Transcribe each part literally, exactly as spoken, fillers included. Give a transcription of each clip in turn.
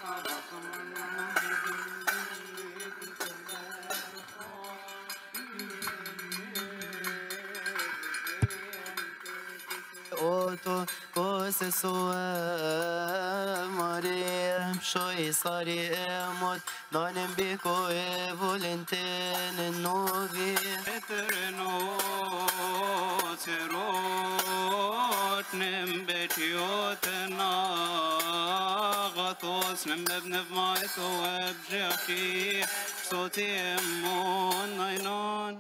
Oto kose soe Maria shoi sari emot nonem biko e volenten novi eterno serot nem betiotna gatos nem bebnev maito ebjaki soti emon nainon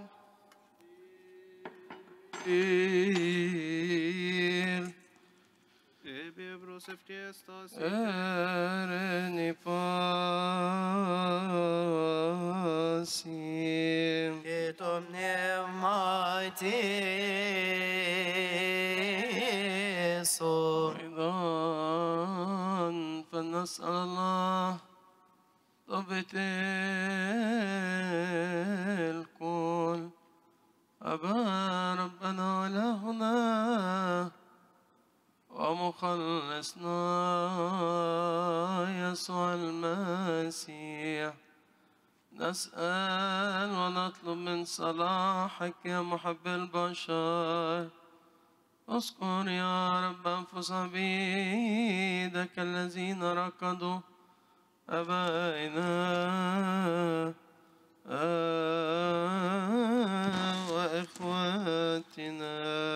Ereni pasim Etom pneumatiso أيضا فلنسأل الله ضبط الكل أبا ربنا ولهنا ومخلصنا يسوع المسيح نسأل ونطلب من صلاحك يا محب البشر اذكر يا رب أنفس عبيدك الذين ركضوا أبائنا وإخواتنا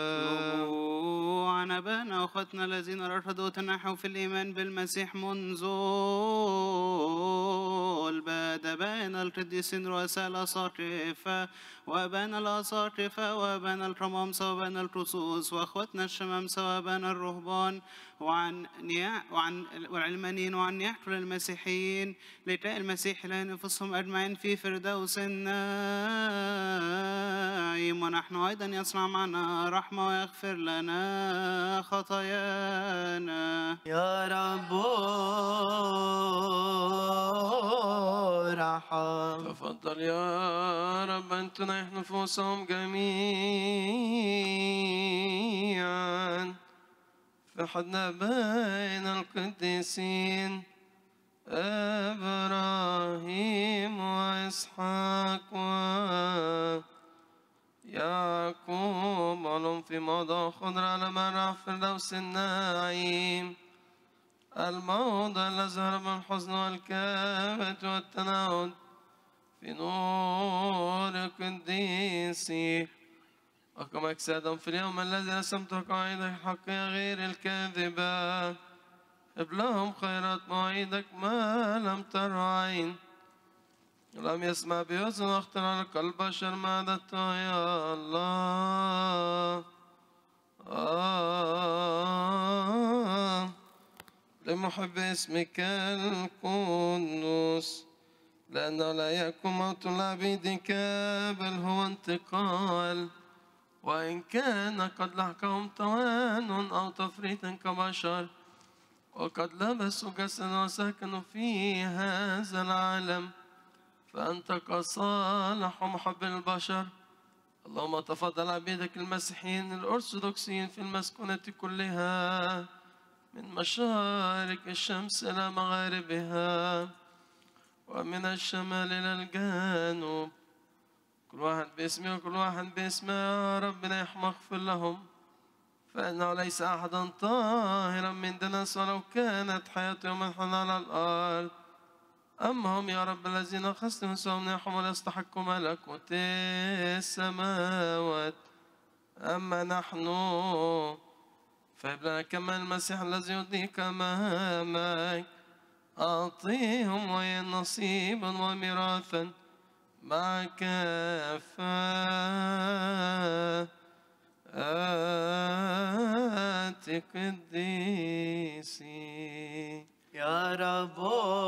عن أبانا وأخواتنا الذين رشدوا وتنحوا في الإيمان بالمسيح منذ البدء أبانا القديسين رؤساء الأساقفة وأبانا الأساقفة وأبانا الرمامسة وأبانا الرسوس وأخواتنا الشمامسة وأبانا الرهبان وعن وعن والعلمانيين وعن يحكوا المسيحيين لقاء المسيح لأنفسهم أجمعين في فردوس النعيم ونحن أيضا يصنع معنا رحمة ويغفر لنا خطايانا يا رب رحم تفضل يا رب أن تنيح نفوسهم جميعا فحدنا بين القديسين إبراهيم وإسحاق ويعقوب ولهم في موضع خضرة لما راح فردوس النعيم الموضع الذي هرب من الحزن والكابت والتناود في نور قديسي وكما أجسادهم في اليوم الذي رسمت قواعد الحق غير الكاذبة هب لهم خيرات مواعيدك ما لم تر عين لم يسمع بأذن واختر على قلب بشر ما عددته يا الله آه لمحب اسمك القدوس لأنه لا يكون موت لعبيدك بل هو انتقال وإن كان قد لحقهم توان أو تفريط كبشر وقد لبسوا جسدا وسكنوا في هذا العالم فأنت كصالح ومحب البشر اللهم تفضل عبيدك المسيحيين الأرثوذكسيين في المسكونة كلها من مشارق الشمس إلى مغاربها ومن الشمال إلى الجنوب كل واحد باسمه وكل واحد باسمه يا ربنا يحمى اغفر لهم فإنه ليس أحدا طاهرا من دنس ولو كانت حياتهم الحن على الأرض أما هم يا رب الذين أخذت من سوهم يحموا ويستحقوا ملكوت السماوات أما نحن فهب لنا كما المسيح الذي يضيق أمامك أعطيهم ويا نصيبا وميراثا مع كفاءات قديسي يا رب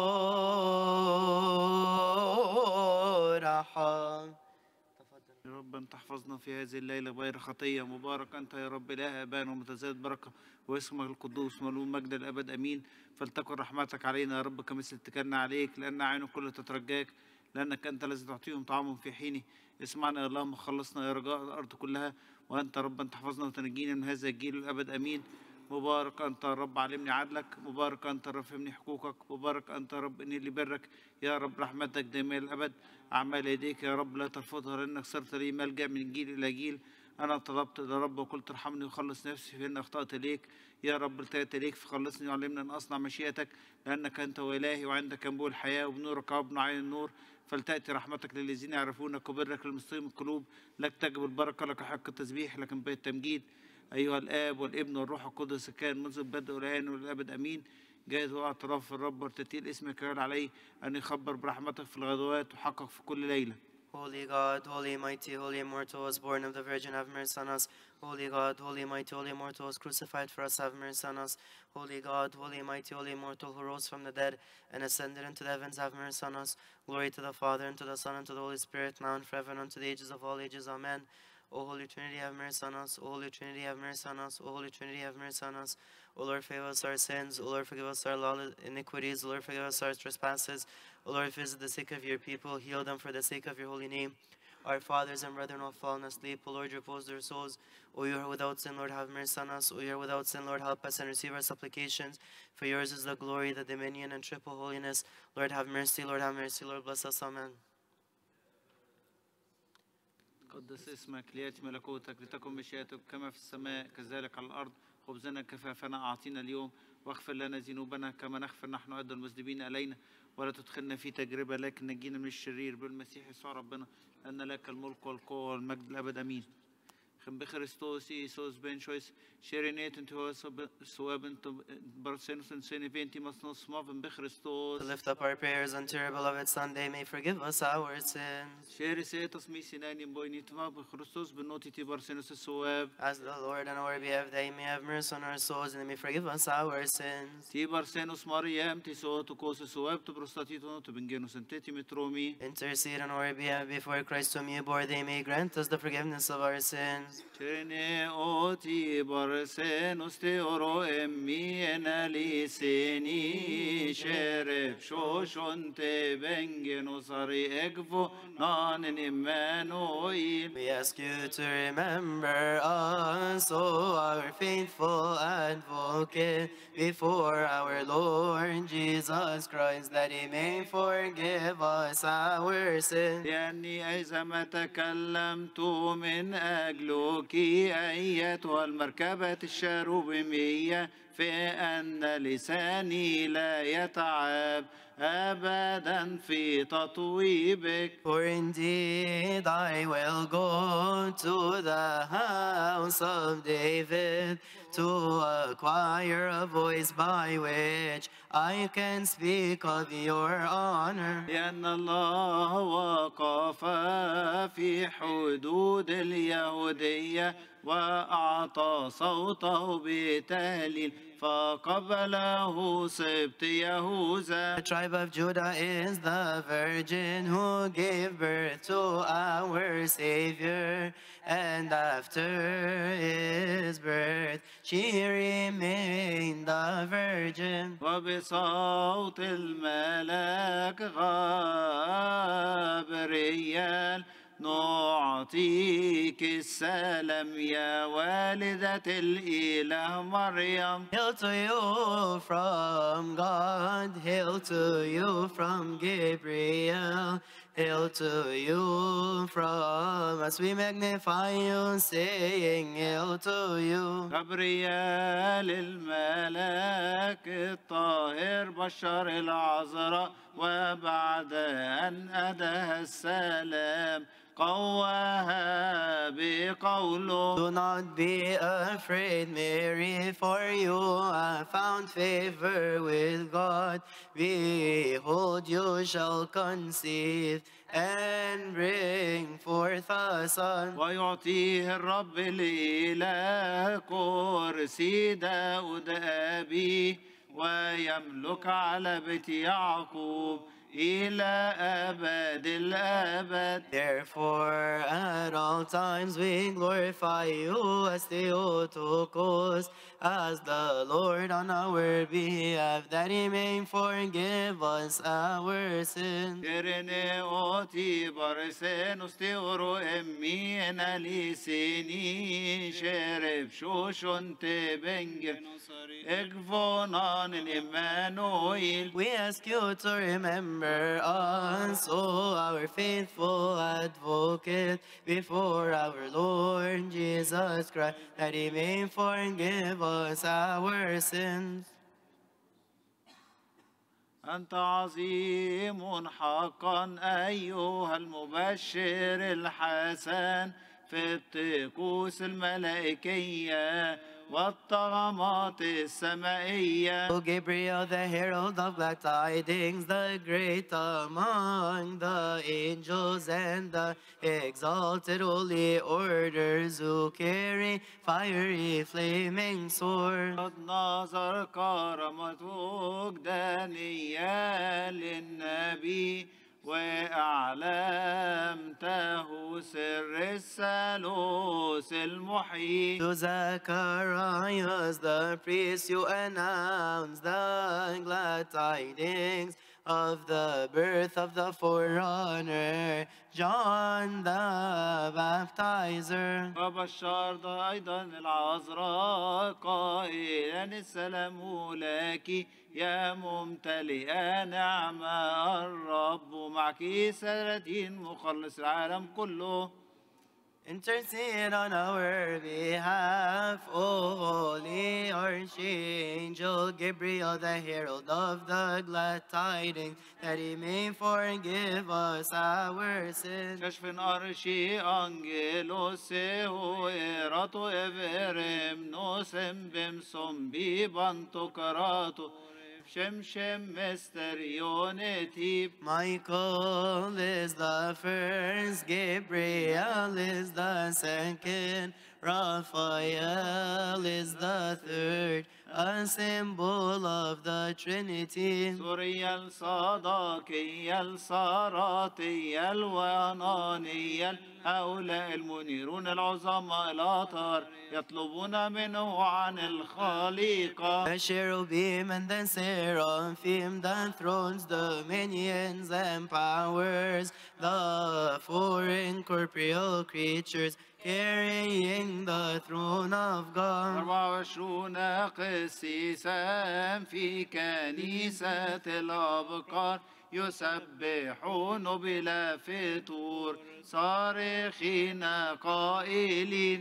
رحم يا رب أن تحفظنا في هذه الليلة غير خطية مبارك أنت يا رب إله أبانا ومتزايد بركة واسمك القدوس ملوء مجد الأبد أمين فلتكن رحمتك علينا يا رب كمثل اتكلنا عليك لأن عين كل تترجاك لأنك أنت الذي تعطيهم طعامهم في حينه اسمعنا يا اللهم خلصنا يا رجاء الأرض كلها وأنت رب أن تحفظنا وتنجينا من هذا الجيل الأبد أمين مبارك أنت يا رب علمني عدلك، مبارك أنت يا رب فهمني حقوقك، مبارك أنت يا رب إني لبرك يا رب، رحمتك دائمة الأبد. أعمال يديك يا رب لا ترفضها، لأنك صرت لي ملجأ من جيل إلى جيل. أنا طلبت يا رب وقلت ارحمني وخلص نفسي، فإن أخطأت إليك يا رب، التأت إليك فخلصني وعلمني أن أصنع مشيئتك، لأنك أنت وإلهي وعندك أنبوء الحياة وبنورك ابن عين النور. فلتأتي رحمتك للذين يعرفونك وبرك للمسلمين القلوب. لك تجب البركة، لك حق التسبيح، لكن بيت التمجيد أيها الآب والابن والروح القدس كان منذ البدء والآن والأبد أمين. جاهز واعتراف الرب وارتتيل اسمك يقول عليه أن يخبر برحمتك في الغدوات وحقق في كل ليلة. Holy God, holy, mighty, holy, immortal, was born of the Virgin, have mercy on us. Holy God, holy, mighty, holy, immortal, was crucified for us, have mercy on us. Holy God, holy, mighty, holy, immortal, who rose from the dead and ascended into the heavens, have mercy on us. Glory to the Father, and to the Son, and to the Holy Spirit, now and forever, and unto the ages of all ages. Amen. O Holy Trinity, have mercy on us. O Holy Trinity, have mercy on us. O Holy Trinity, have mercy on us. O Lord, forgive us our sins. O Lord, forgive us our lawless iniquities. O Lord, forgive us our trespasses. O Lord, visit the sick of your people. Heal them for the sake of your holy name. Our fathers and brethren all fallen asleep. O Lord, repose their souls. O you are without sin, Lord, have mercy on us. O you are without sin, Lord, help us and receive our supplications. For yours is the glory, the dominion, and triple holiness. Lord, have mercy. Lord, have mercy. Lord, bless us. Amen. قدس اسمك، ليأتي ملكوتك، لتكن مشيئتك كما في السماء كذلك على الأرض. خبزنا كفافنا أعطينا اليوم، واغفر لنا ذنوبنا كما نغفر نحن أيضا المذنبين إلينا، ولا تدخلنا في تجربة لكن نجينا من الشرير بالمسيح يسوع ربنا، لأن لك الملك والقوة والمجد الأبد آمين. خم بخريستوس إيسوس بن شويس شيرينيت انت هو سواب انت برسنس انسيني بنتي مصنوص مافن بخريستوس. To lift up our prayers unto your beloved Son, they may forgive us our sins. شيري سيتس مي سيناني بويني تما بخريستوس بنوتي تي برسنس السواب. As the Lord and our behalf, they may have mercy on our souls, and they may forgive us our sins. تي برسنس مريم تي صوت كوس السواب تبرستاتيتو تبنجينو سنتيتي مترومي. Intercede on our behalf before Christ whom you bore, they may grant us the forgiveness of our sins. شيريني أوتي برسنس تي أورو أمي أنا لسيني شرب شوشون تي بنجينو صاري إكفو نان إيمانويل. We ask you to remember us, O our faithful advocate, before our Lord Jesus Christ, that he may forgive us our sins. لأني إذا ما تكلمت من أجلك أيتها المركبة الشاروبيمية، فإن لساني لا يتعب أبدا في تطويبك. For indeed I will go to the house of David to acquire a voice by which I can speak of your honor. لأن الله وقف في حدود اليهودية وأعطى صوته بتهليل فقبله سبط يهوذا. The tribe of Judah is the virgin who gave birth to our Savior, and after his birth she remained a virgin. وبصوت الملاك غابريال نعطيك السلام يا والدة الإله مريم. Hail to you from God, hail to you from Gabriel, hail to you from us. We magnify you, saying, hail to you. غبريال الملاك الطاهر بشر العذراء، وبعد أن أداها السلام قواها بقوله. Do not be afraid, Mary, for you have found favor with God. Behold, you shall conceive and bring forth a son. ويعطيه الرب الإله كرسي داود أبيه، ويملك على بيت يعقوب إلى أبد الأبد. Therefore, at all times we glorify you as Theotokos, as the Lord on our behalf, that he may forgive us our sins. Irene oti barsen usteoro emmi enalisini shereb shoshon te benger egvonan in Emmanuel. We ask you to remember us, O our faithful advocate, before our Lord Jesus Christ, that he may forgive us our sins. أنت عظيم حقا أيها المبشر الحسن في الطقوس الملائكية والطغمات السمائية. O Gabriel, the herald of glad tidings, the great among the angels and the exalted holy orders who carry fiery flaming swords. قد نظر كرامتك دانيال للنبي وأعلمته سر الثالوث المحيي. To Zacharias the priest you announced the glad tidings of the birth of the forerunner, John the Baptizer. وبشرت أيضا العذراء قائلا السلام لك يا ممتلئة نعمة الرب معك سردين مخلص العالم كله. Intercede on our behalf, O holy archangel Gabriel, the herald of the glad tidings, that he may forgive us our sins. كشف أرشي أنجيلوس هو إيراتو إفرم نوسم بمسم بيبانتو كراتو شمشم مستريونتي. Michael is the first, Gabriel is the second, Raphael is the third, a symbol of the Trinity. سوريا الصداقية الصاراتية الوانانية هؤلاء المنيرون العظماء الأطهار يطلبون منه عن الخليقة. The cherubim and the seraphim, the thrones, dominions, and powers, the four incorporeal creatures carrying the throne of God. أربعة وعشرون قسيسا في كنيسة الأبكار يسبحون بلا فتور صارخين قائلين.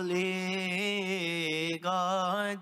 Holy God,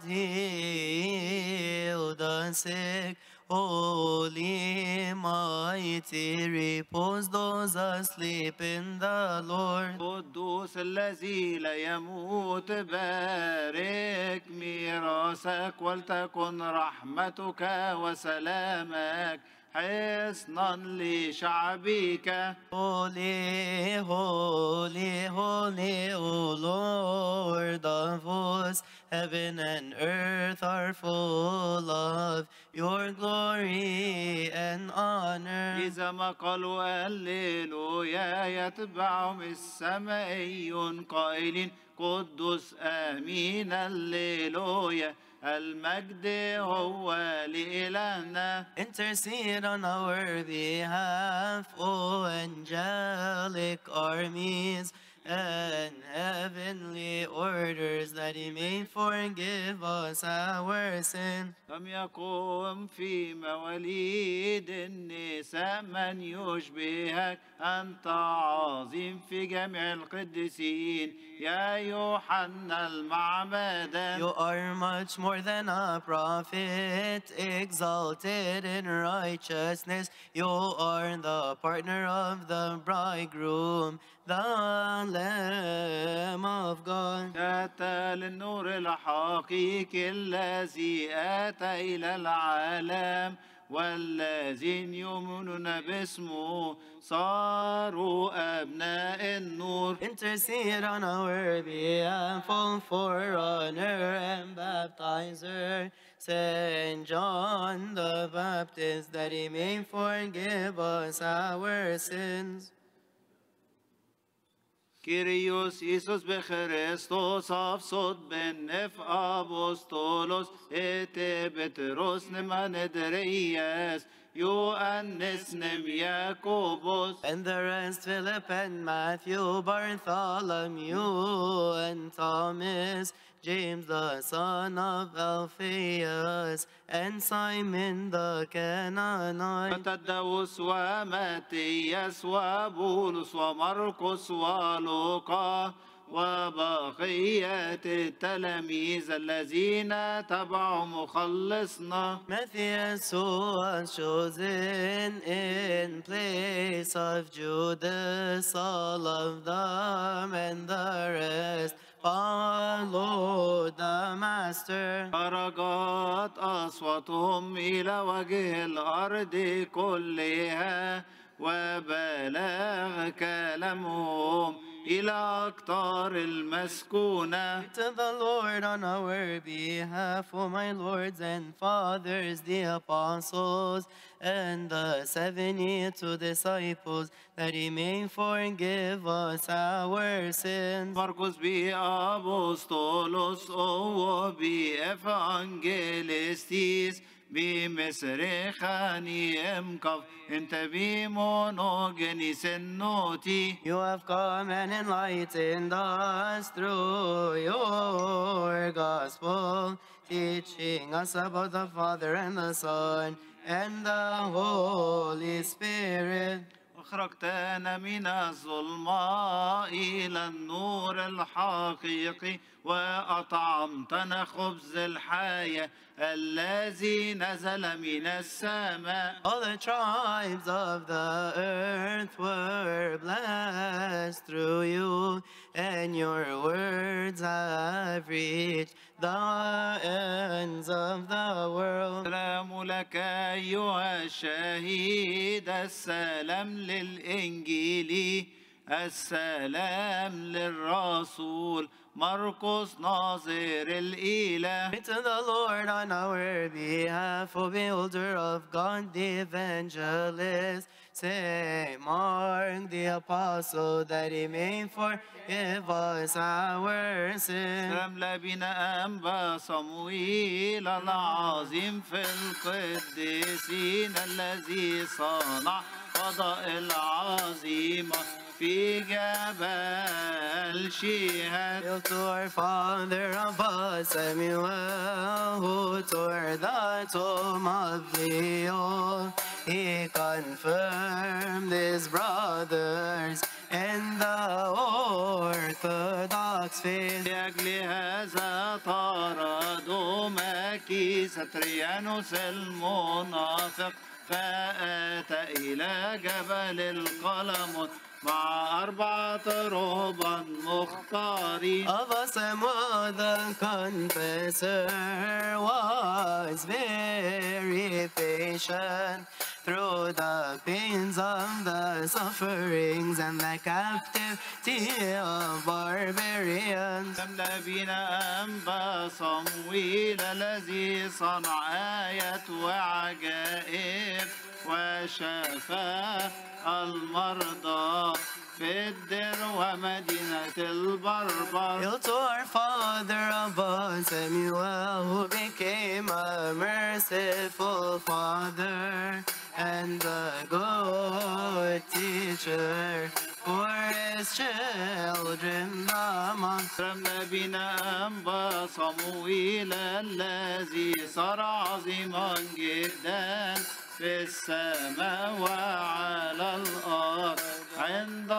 heal the sick. Holy, mighty, repose those asleep in the Lord. قدوس الذي لا يموت بارك ميراثك ولتكن رحمتك وسلامك حصنا لشعبك. Holy, holy, holy, O Lord of hosts, heaven and earth are full of your glory and honor. إذا ما قالوا هللويا يتبعهم السمائيون قائلين قدوس آمين هللويا المجد هو لإلهنا. Intercede on our behalf, O angelic armies and heavenly orders, that he may forgive us our sins. لم يقم في مواليد النساء من يشبهك أنت عظيم في جميع القديسين يا يوحنا المعمدان. You are much more than a prophet, exalted in righteousness. You are the partner of the bridegroom, the Lamb of God. أتى للنور الحقيقي الذي أتى إلى العالم والذين يؤمنون باسمه صاروا أبناء النور. Intercede on our behalf, O forerunner and baptizer, Saint John the Baptist, that he may forgive us our sins. Kyrios Isus Bechristos Avsot Ben Nef Apostolos Ete Petros Nemanedreis Ioannes Nem Jakobos And the rest, Philip and Matthew, Bartholomew and Thomas, James the son of Alphaeus, and Simon the Canaanite. وتداوس وماتياس وبولس ومرقس ولوقا وبقية التلاميذ الذين تبعوا مخلصنا. Matthias, who was chosen in place of Judas, all of them and the rest followed the Master. خرجت أصواتهم إلى وجه الأرض كلها وبلغ كلامهم إلى أقطار المسكونة. To the Lord on our behalf, O my lords and fathers, the apostles, and the seventy-two disciples, that he may forgive us our sins. Marcos bi apostolos o bi evangelistis bi mesrechani emkav ente bi monogenis noti. You have come and enlightened us through your gospel, teaching us about the Father and the Son and the Holy Spirit. أخرجتنا من الظلماء إلى النور الحقيقي وأطعمتنا خبز الحياة الذي نزل من السماء. All the tribes of the earth were blessed through you, and your words have reached the ends of the world. السلام لك أيها الشهيد، السلام للإنجيل، السلام للرسول مرقس ناظر الإله. Pray to the Lord on our behalf, O beholder of God the evangelist, Saint Mark the apostle, that he may forgive us our sins. سلام لبنا أنبا صمويل العظيم في القديسين الذي صنع فضائل عظيمة في جبل شيهات. Hail to our father above Samuel, who tore the tomb of Leo. He confirmed his brothers and the Orthodox faith. لأجل هذا طردوا مكيس تريانوس المنافق فأتى إلى جبل القلم مع أربعة رهبان مختارين. Of Samuel the confessor was very patient through the pains of the sufferings and the captivity of barbarians. لم بنا أنبا صمويل الذي صنع آيات وعجائب وشفى المرضى في الدر ومدينة البربر. Hail to our father above Samuel, who became a merciful father and a good teacher for his children among. لم بنا أنبا صمويل الذي صار عظيما جدا في السماء وعلى الأرض عند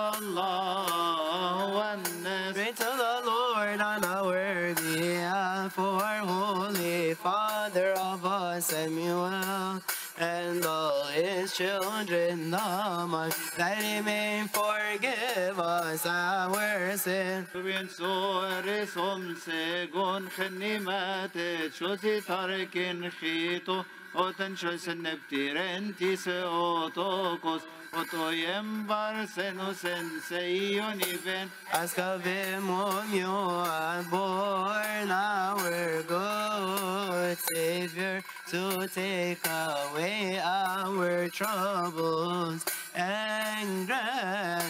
الله والناس. Pray to the Lord on our behalf, for our Holy Father above Samuel and all his children among, that he may forgive us our sins. بين سورسهم سجون خنمات شوتي تاركين خيتو وتنشوس النبتيرنتي سيوتوكوس وتويم بارسنوسن سيونيبن. Ask of him whom you have born, our good Savior, to take away our troubles and grant us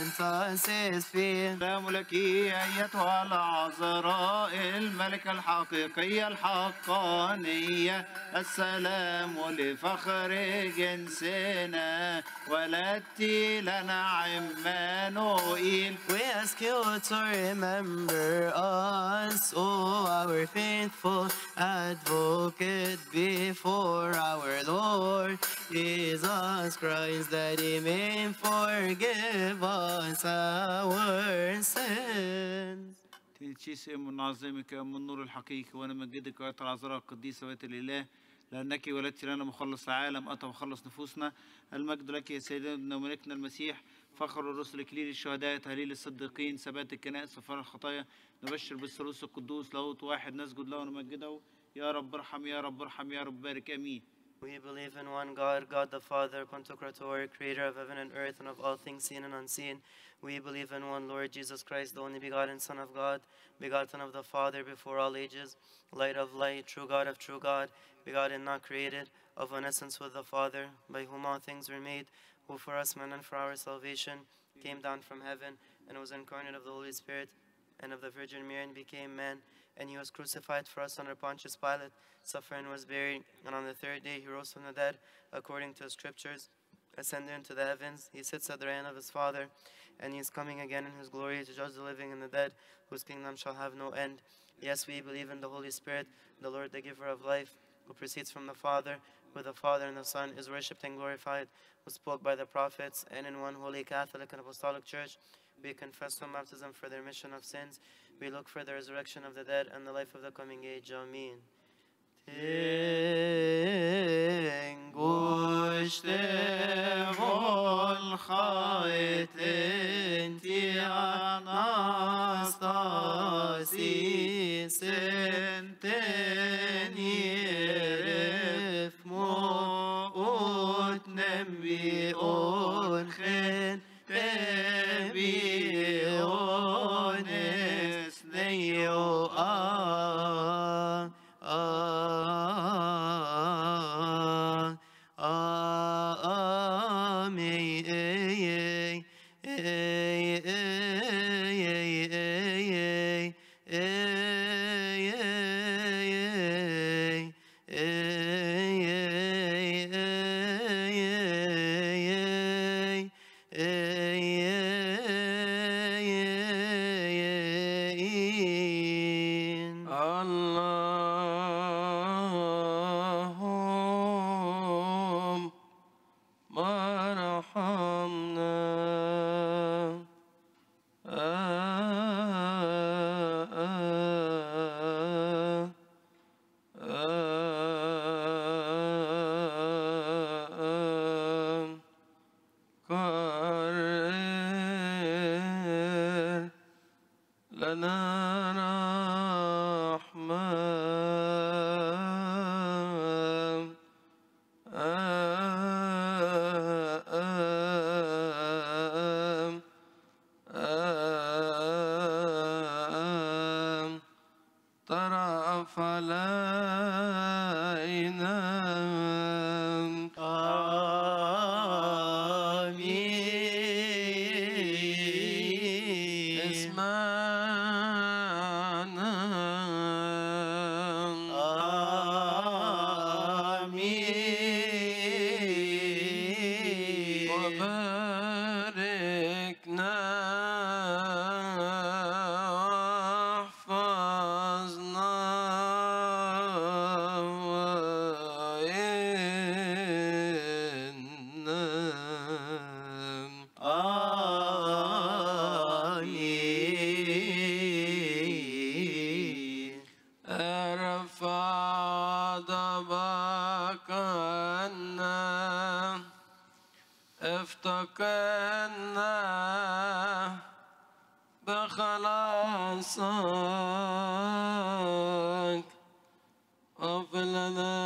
says fear. السلام لك أيتها العذراء الملكة الحقيقية الحقانية، السلام لفخر جنسنا، ولدت لنا عمانوئيل. We ask you to remember us, O our faithful advocate before our Lord Jesus Christ, that he may forgive us our sins. تنشيس من نعظمك يا أم النور الحقيقي، ونمجدك أيتها العذراء القديسة بيت الإله، لأنك ولدت لنا مخلص العالم، أتى مخلص نفوسنا. المجد لك يا سيدنا وملكنا المسيح، فخر الرسل، إكليل الشهداء، تهليل الصديقين، ثبات الكنائس، غفران الخطايا. نبشر بالثالوث القدوس لاهوت واحد، نسجد له ونمجده. يا رب ارحم، يا رب ارحم، يا رب بارك. آمين. We believe in one God, God the Father, Pantocrator, creator of heaven and earth and of all things seen and unseen. We believe in one Lord Jesus Christ, the only begotten Son of God, begotten of the Father before all ages, light of light, true God of true God, begotten, not created, of one essence with the Father, by whom all things were made, who for us men and for our salvation came down from heaven, and was incarnate of the Holy Spirit and of the Virgin Mary, and became man. And he was crucified for us under Pontius Pilate, suffered and was buried, and on the third day he rose from the dead, according to the Scriptures, ascended into the heavens. He sits at the right hand of his Father, and he is coming again in his glory to judge the living and the dead, whose kingdom shall have no end. Yes, we believe in the Holy Spirit, the Lord, the giver of life, who proceeds from the Father, who the Father and the Son is worshipped and glorified, who spoke by the prophets, and in one holy Catholic and Apostolic Church we confess one baptism for the remission of sins. We look for the resurrection of the dead and the life of the coming age. Amen. Tengushte vol chaitin ti anastasis enten yeref mo'ot nembi orchen bebiones neyo a افتكرنا بخلاصك اغفر لنا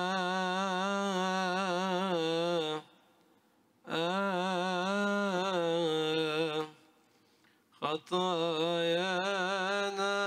خطايانا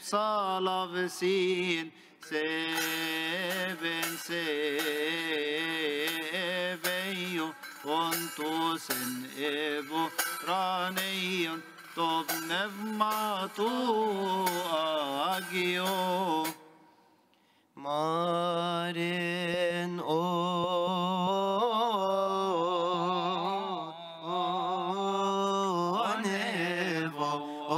salavsin seben sebeyo ontusen evo raneyon tob nevmatu agio Marin o nevo o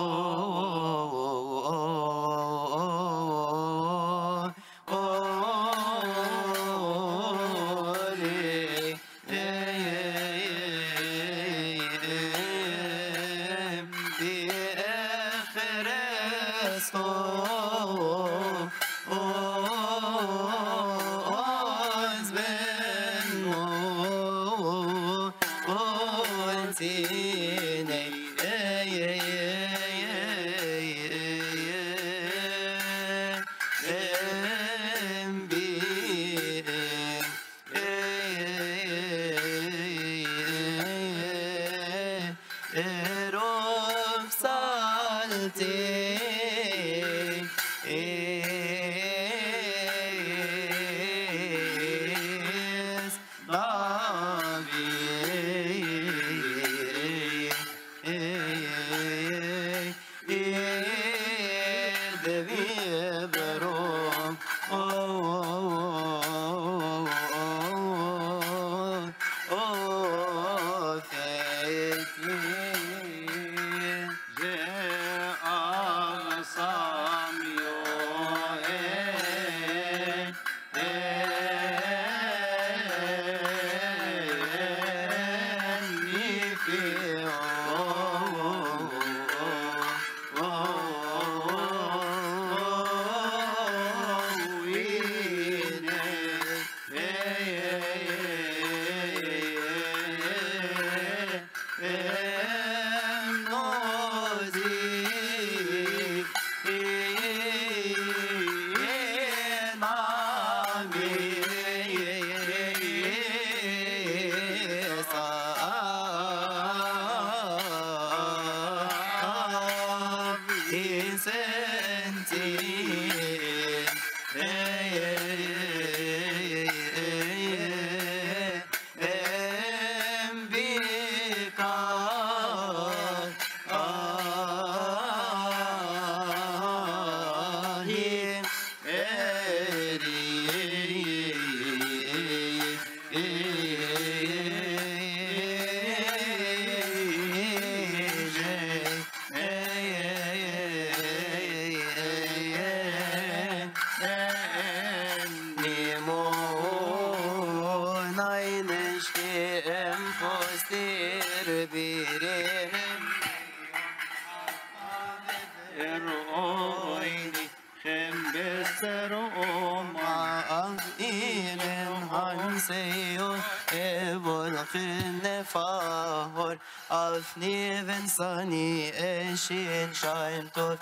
Neven sani eshin shaim tot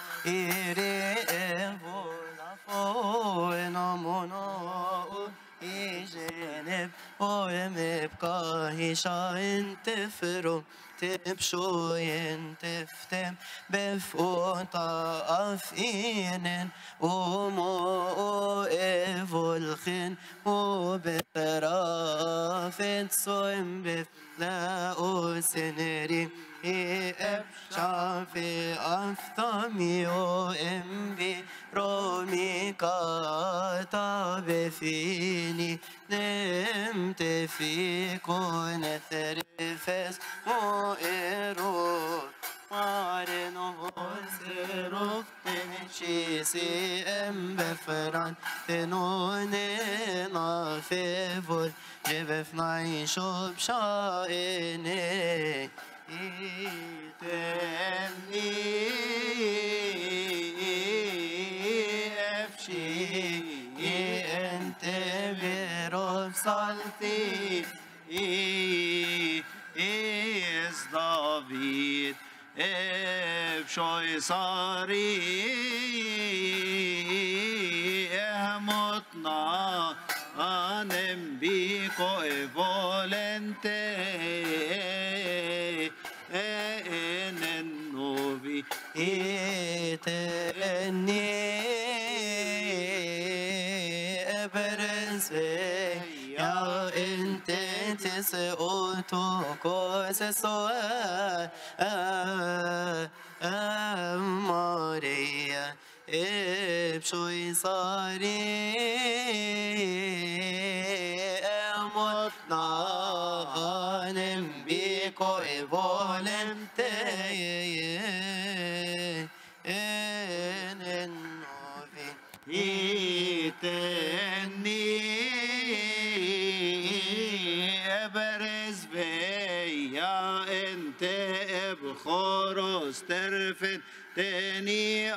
ire evola fo enamono ijeneb oemeb kahishain tefro tepshoyen teftem befota afinen umo evolchin uberafet soem bef لا أسنري شافي أفضمي وإمبي رومي كاتب فيني نمت في كون ثرفس مؤرو مارنو سروف تنشيسي ام بفران تنوني فيفور جبف نعيشو بشايني تني افشي انت بروف صلتي is David افشوي صاري اموتنا انم بيكو فولنتي ان النوبي اتني Sveia intentis autocos soe Maria ipshoisari emotnanem biko evolente enenovi Iteni eberes veia ente ebchoros terfen teni a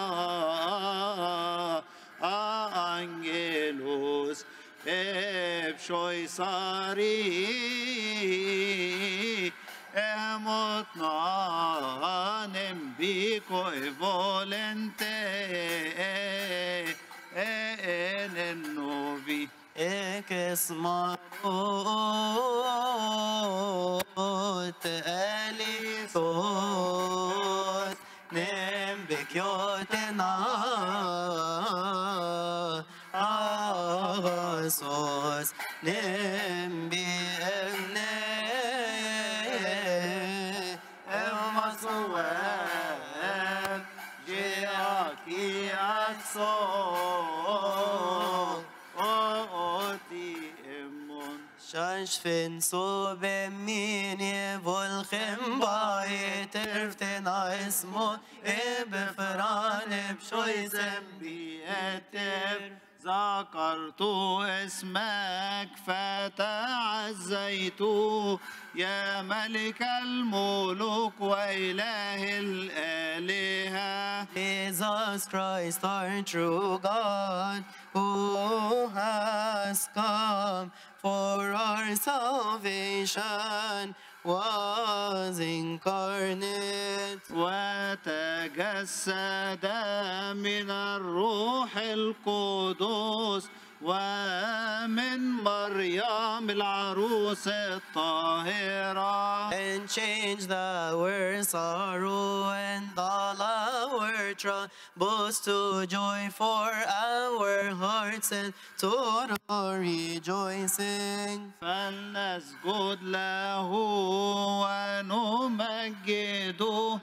angelos ebshoisari emotnanem biko evolente enenovi ekesmarot elisos nembekyotena asos nembi enne emasuem jeaki atso Shashfin so bemini volchem bayet erftena ismo ebefran ebshoisem بيتر ذكرت اسمك فتعزيت يا ملك الملوك وإله الآلهة Jesus Christ, our true God, who has come for our salvation, was incarnate. وتجسد من الروح القدس ومن مريم العروس الطاهرة And changed our sorrow and all our troubles to joy for our hearts and to our rejoicing. فلنسجد له ونمجده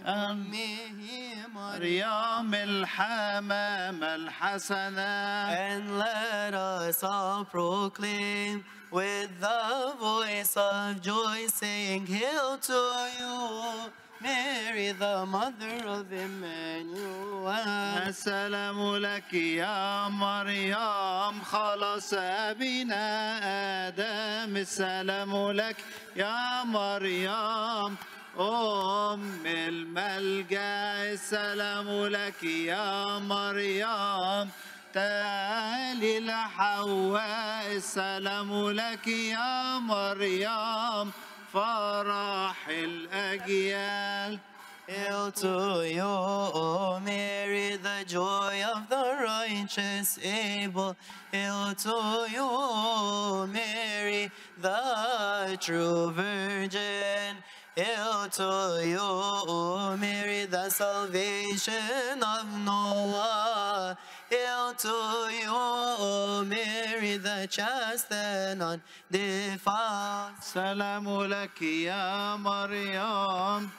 مريم الحمام الحسنة And let us all proclaim with the voice of joy, saying, Hail to you, Mary, the mother of Emmanuel. السلام لك يا مريم خلص أبينا آدم السلام لك يا مريم أم الملجأ السلام لك يا مريم تالي لحواء السلام لك يا مريم فرح الأجيال Hail to you, O Mary, the joy of the righteous Abel. Hail to you, O Mary, the true Virgin. Hail to you, O Mary, the salvation of Noah. Hail to you, O Mary, the chaste and undefiled. سلام لك يا مريم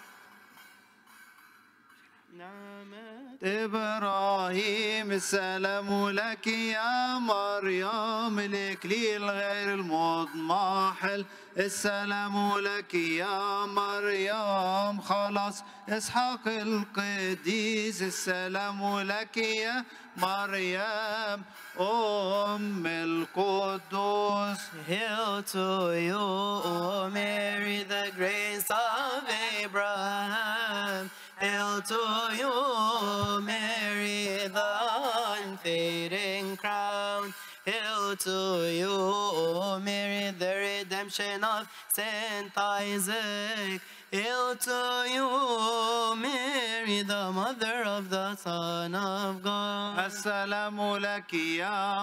إبراهيم السلام لك يا مريم الإكليل غير المضمحل السلام لك يا مريم خلاص إسحاق القديس السلام لك يا مريم أم القدوس Hail to you, O Mary, the grace of Abraham. Hail to you, O Mary, the unfading crown. Hail to you, O Mary, the redemption of Saint Isaac. Hail to you, O Mary, the mother of the Son of God. السلام لك يا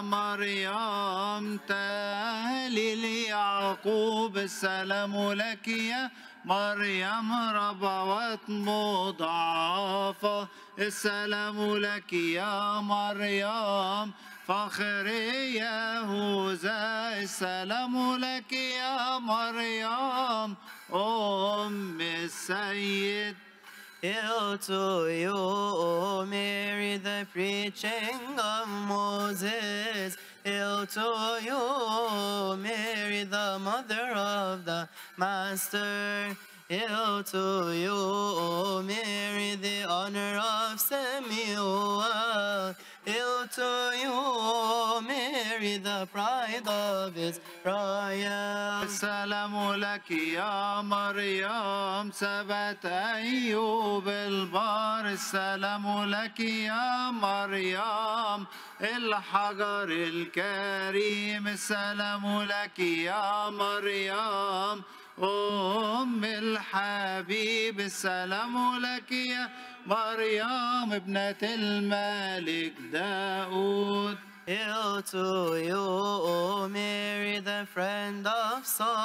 مريم تهليل يعقوب السلام لك يا مريم ربوات مضاعفة السلام لك يا مريم فخر يهوذا السلام لك يا مريم أم السيد. Hail to you, Mary, the preaching of Moses. Hail to you, Mary, the mother of the Master. Hail to you, Mary, the honor of Samuel. Hail to you, Mary, the pride of Israel. السلام لك يا مريم ثبت أيوب البار السلام لك يا مريم الحجر الكريم السلام لك يا مريم أم الحبيب السلام لك يا مريم ابنة الملك داود. Hail to you, Mary, the friend of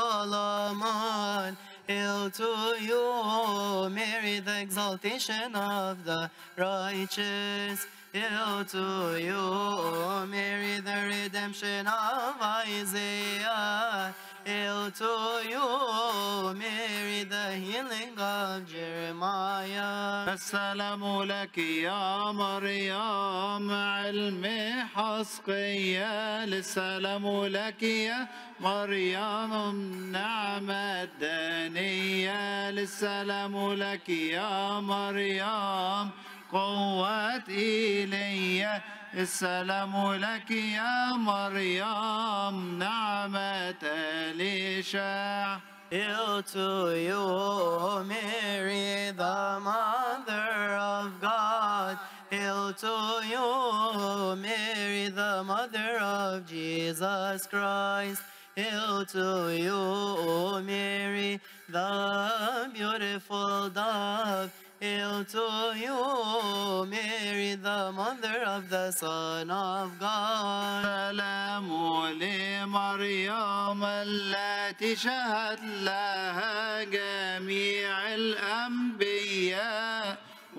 Solomon. Hail to you, Mary, the exaltation of the righteous. Hail to you, Mary, the redemption of Isaiah. Hail to you, Mary, the healing of Jeremiah. السلام لك يا مريم علم حسقيال السلام لك يا مريم نعمة دانيال السلام لك يا مريم قوة إيليا السلام لك يا مريم نعمة إليشع. Hail to you, Mary, the mother of God. Hail to you, Mary, the mother of Jesus Christ. Hail to you, Mary, the beautiful dove. Hail to you, Mary, the mother of the Son of God. سلام لمريم التي شهد لها جميع الأنبياء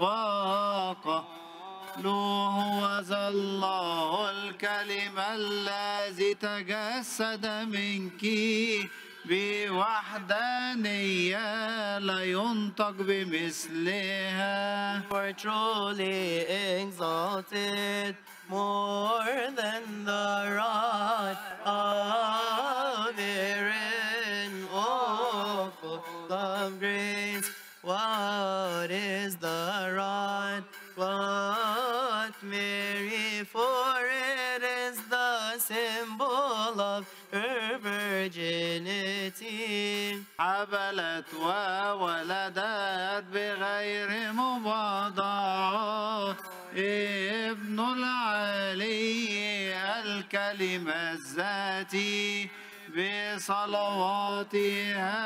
وقالوا هو ذا الله الكلمة الذي تجسد منك بوحدانية لا ينطق بمثلها. For truly exalted more than the rod of Aaron, oh, full of grace. What is the rod? What Mary, for it is the symbol of her virginity. حبلت وولدت بغير مباضعة ابن العلي الكلمة الذاتي بصلواتها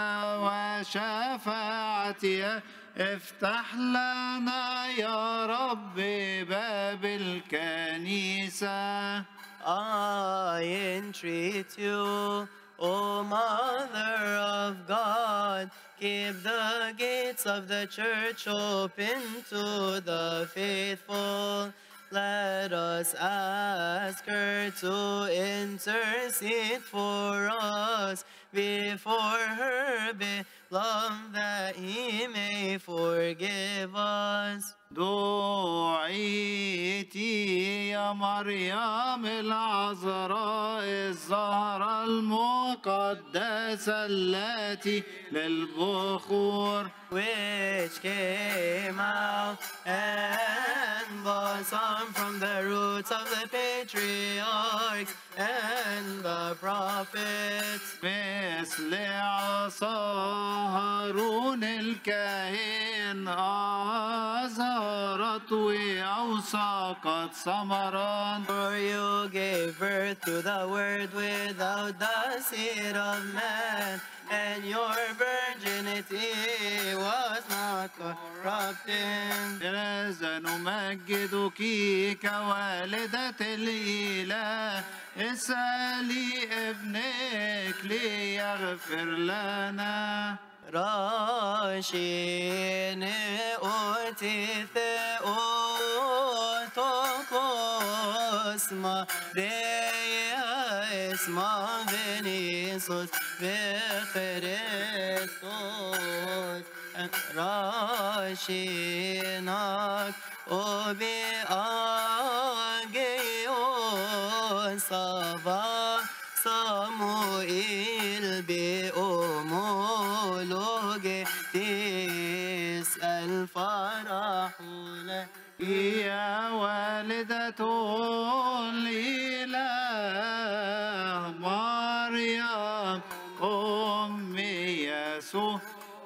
وشفاعتها افتح لنا يا رب باب الكنيسة. I entreat you, O Mother of God, keep the gates of the church open to the faithful. Let us ask her to intercede for us before her beloved, that he may forgive us. دعيتي يا مريم العذراء الزهرة المقدسة التي للبخور which came out and blossomed from the roots of the patriarchs and the prophets. مثل عصا هارون الكاهن أزهرت وأوسقت ثمرا. For you gave birth to the word without the seed of man, and your virginity was not corrupted. لذا نمجدك كوالدة الإله اسألي ابنك ليغفر لنا. راشين أوتيث أوتوكوسما ديا اسما فينيسوس بخريستوس راشيناك أوبي آجيو صبا صموئيل بأمولوجي تسأل فرح لك يا والدة الإله مريم أم يسوع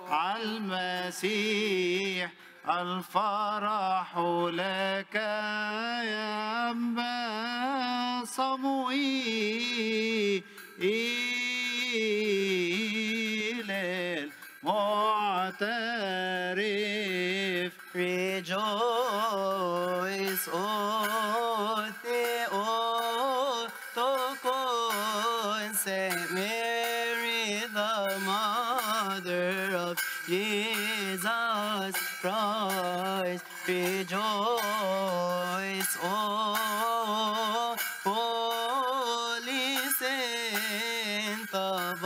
المسيح الفرح لك يا أنبا صموئيل المعترف. Rejoice, O Theotokos, Saint Mary, the Mother of Jesus Christ. Rejoice, O Holy Saint of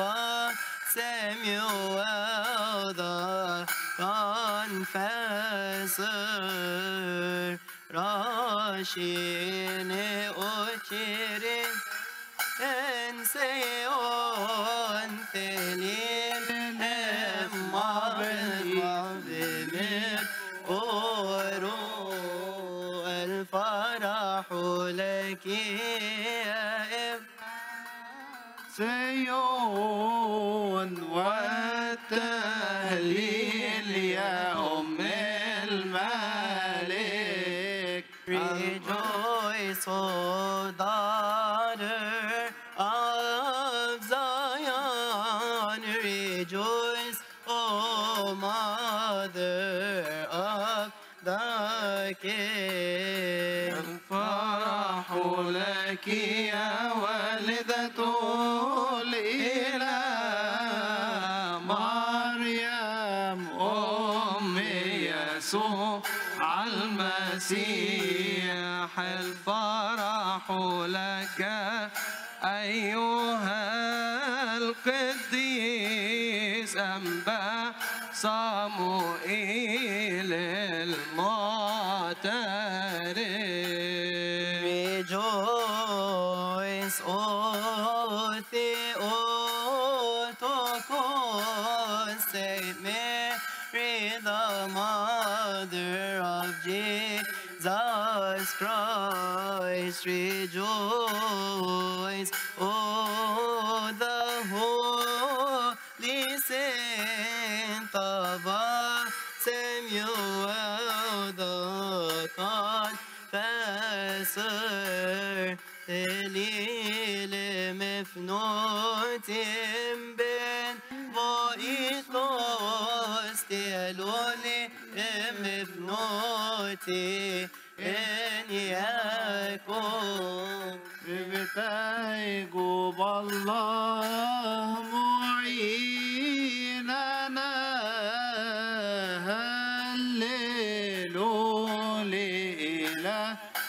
Samuel the Confessor. Rashine Ochirin en Seon Telin Emmanuel Oro الفرح لك يا سيون والتهليل يا أم الملك. Rejoice, O daughter of Zion. Rejoice, O mother of the King. الفرح لك يا والدة الإله مريم أم يسوع المسيح. الفرح لك أيها القديس أنبا صموئيل المعترف. Rejoice, O Theotokos, Saint Mary, the Mother of Jesus Christ. Rejoice, O the Holy Saint of Samuel the Confessor. تليل مفنوت بين وإيثوس تلولي مفنوتي إن يكون بتيجوب الله معيننا. هللوا لإله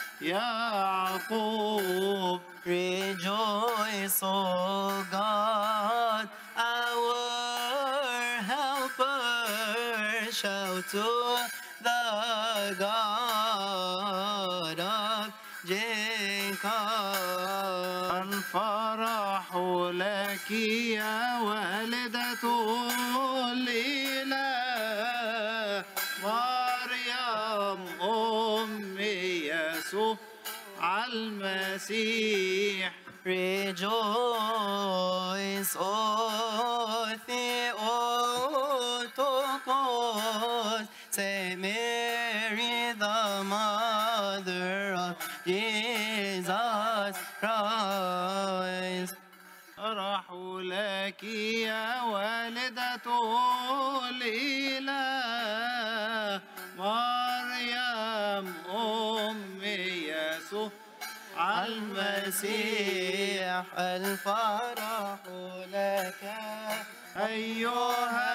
يعقوب. Rejoice, O God, our helper. Shout to the God of Jacob. الفرح لك يا والدة الإله مريم أم يسوع المسيح. Rejoice, O Theotokos, Saint Mary, the Mother of Jesus Christ. فرح لك يا والدة الإله مريم أم يسوع المسيح. الفرح لك أيها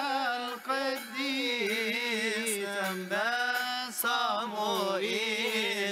القديس أنبا صموئيل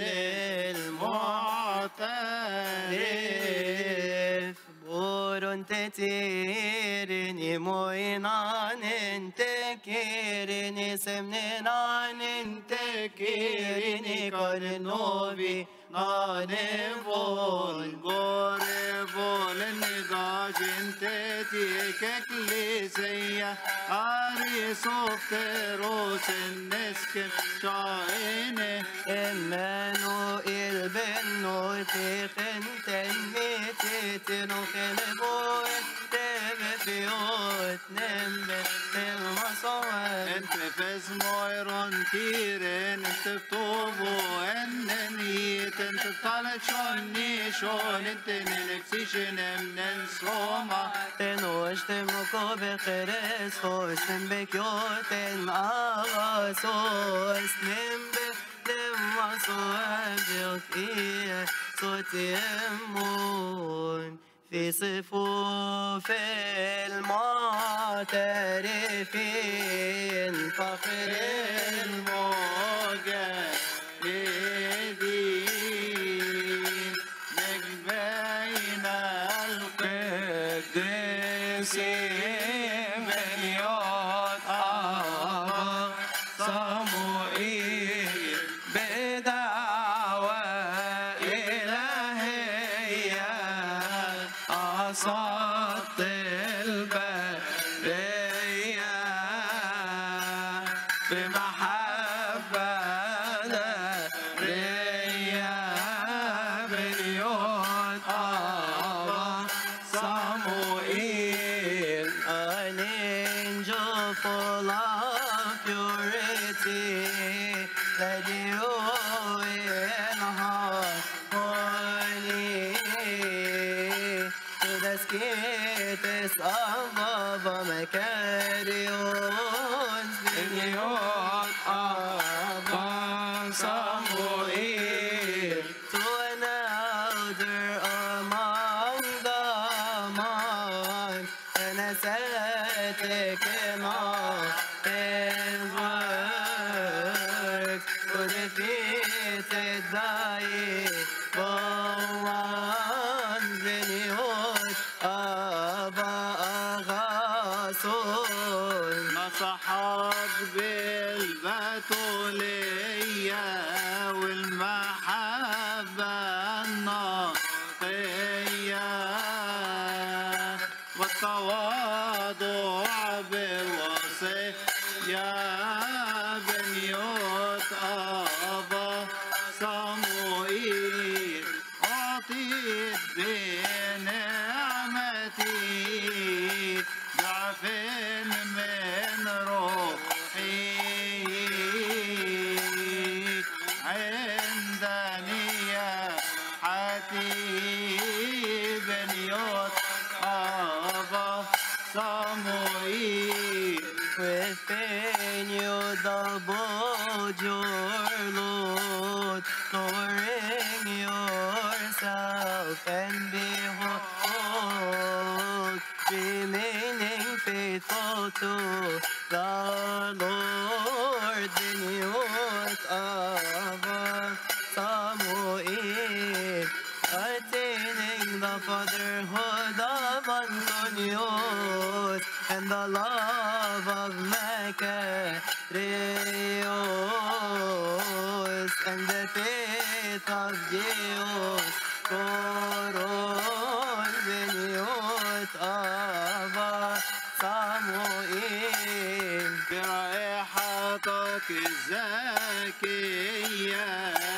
المعترف بورون تتيرني موينان تكيرني سمنان تكيرني كارنوبي نانفول غوربول النقاش انت تيك اكليسية عريسوف تروس النسك شاينه إمانوئيل بنو تيخن تنميتي تنوخن بوين تبفيوت نمت المصوات انت فز مويرون تيرين انت بطوبو اننيت انت بطالت شوني شون انت نلكسيشن من الصومة تنوش تمكو بخريسوس نمبكيوتن أغاسوس نمبك لمصوابك إيه صوتيمون في صفوف المعترفين فخر المجاهدين نجبين قديسين مليون أبا صموئيل بدعوى إلهية أصبت البرية بمحبة نارية مليون أبا صموئيل an angel full of purity, that you in heart holy, to the skittest above Macarios, مليون أبا صموئيل to an elder among the monks, an ascetic in all his works, who defeated the evil one, Viniot Abba Agason. نصحك بالبتولية والمحبة النقية والتواضع بالوصية بنيوت أبا صموئيل أعطيت بنعمتي ضعف من روحي عندني حتي بنيوت أبا صموئيل With pain you doubled your load, lowering yourself and behold, remaining faithful to the Lord, Beniot Abba Samuel, attaining the fatherhood of Antonios and the love of Macarios and the faith of Deus, Coron Beniot Abba Samuel. برائحتك الزاكية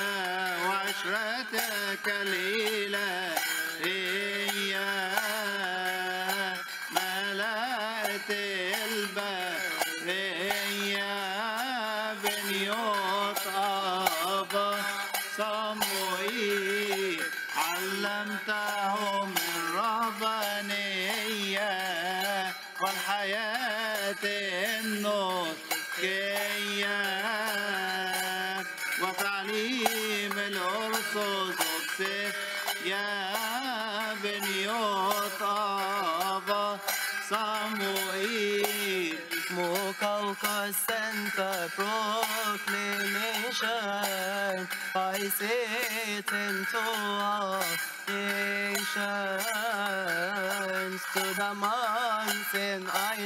وعشرتك الإلهية ملأت البرية بنيوت أبا صموئيل علمتهم الربانية والحياة النسكية وتعليم الأرثوذكسية يا بنيوت أبا صموئيل Lucas sent a proclamation by Satan to all nations, to the months in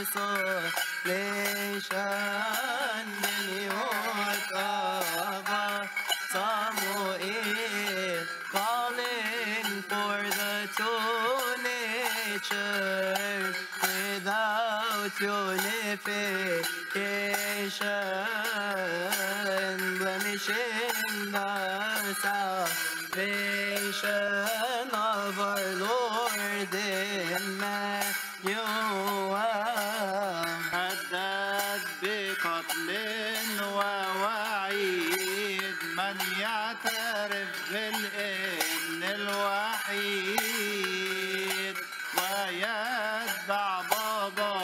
isolation, in youth of Samuel, calling for the two natures without unification, blemishing the salvation of our Lord Emmanuel. هدد بقتل ووعيد من يعترف بالابن الوحيد ويتبع بابا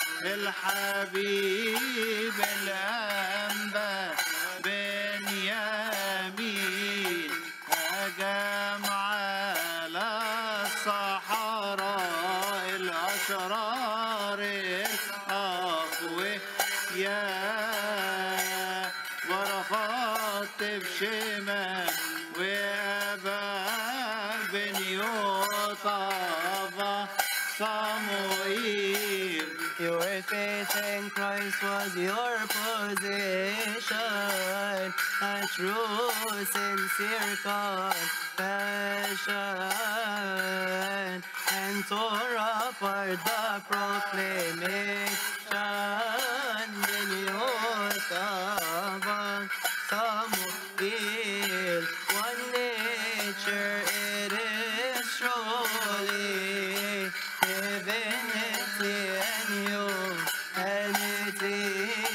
الحبيب الأنبا بنيامين. هجم على الصحراء الأشرار الأقوياء ورفضت بشمال وأبا بن يوطابا صموئيل. Your faith in Christ was your position, a true sincere confession, and tore apart the proclamation in your Samuel. One nature it is truly, divinity and humanity,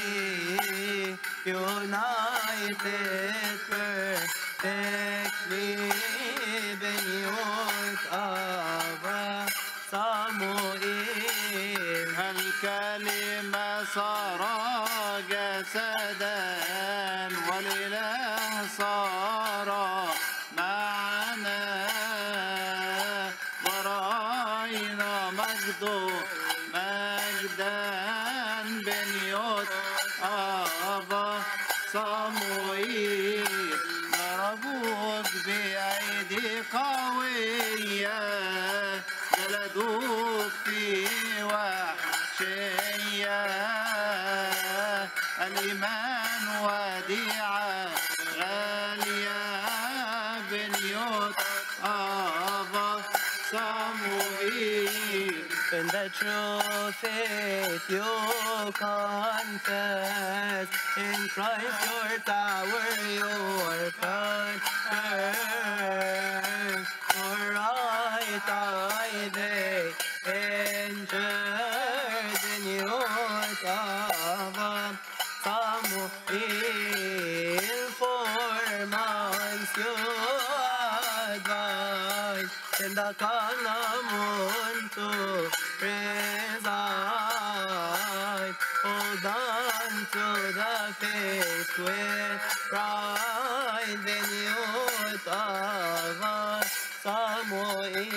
united perfectly, beneath of Samuel. الكلمة صار جسدا والإله صار معنا ورأينا مجده مجدا بنيوت أبا صموئيل. ضربوك بأيدي قوية جلدوك في وحشية الإيمان وديعة غالية بنيوت أبا صموئيل. In the true faith you confess, in Christ your tower your concern, for right eye they entered in your Samuel. Four months you advised in the Kalamun to reside. Hold on to the faith with pride, then youth of Samuel.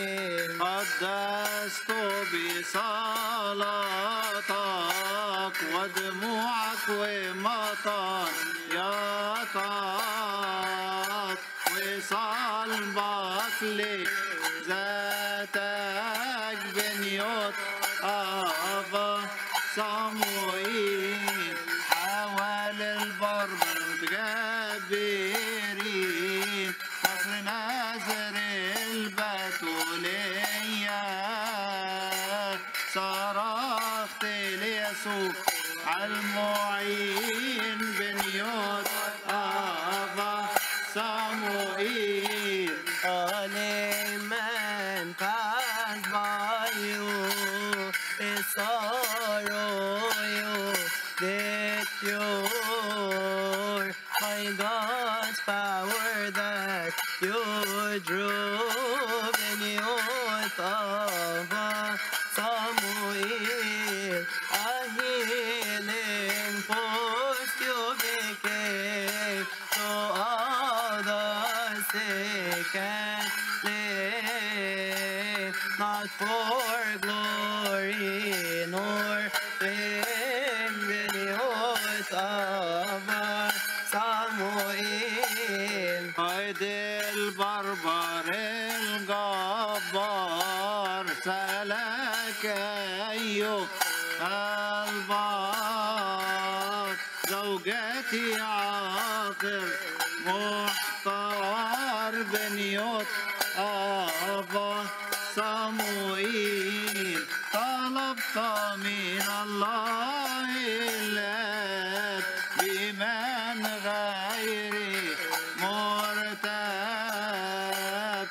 قدست بصلاتك ودموعك ومطاياتك وصلبك لذاتك بنيوت أبا صموئيل. حوالي البر متجبرين مصر نازر البتولية صرخت ليسوع المعين بنيوت أبا صموئيل. All amen pass by you, is sorrow you did cure by God's power that you drew in your thought. Samuel, a healing post you became to all the sick and lame, not for glory nor fame, really صموئيل طلبت من الله الآب بمن غيري مرتاب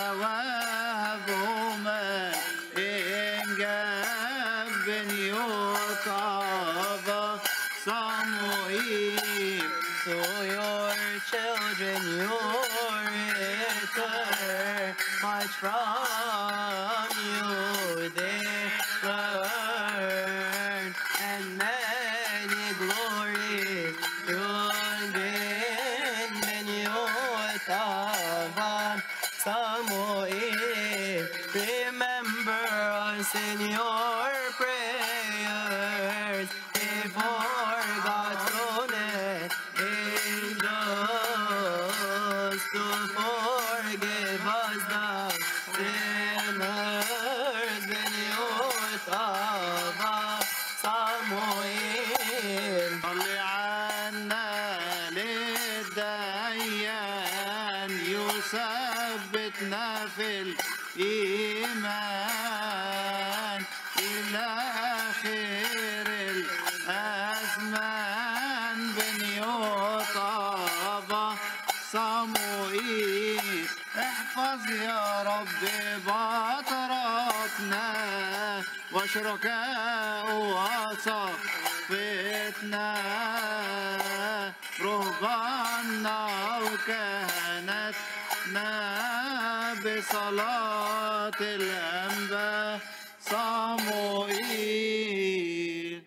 فوهبهما إن جاب بن يوطاب صموئيل. To your children your return, much from you they learn, and many glories you'll gain when you tavan Samuel. Remember us in your prayers before God's throne. Angels to forgive us the sinners when you tava Samuel. صلي عنا للديان يثبتنا في الإيمان إلى آخر الأزمان. بن يوطاب صموئيل احفظ يا رب بطراتنا وشركاء وصفتنا رهباننا وكهنتنا بصلاة الأنبا صموئيل.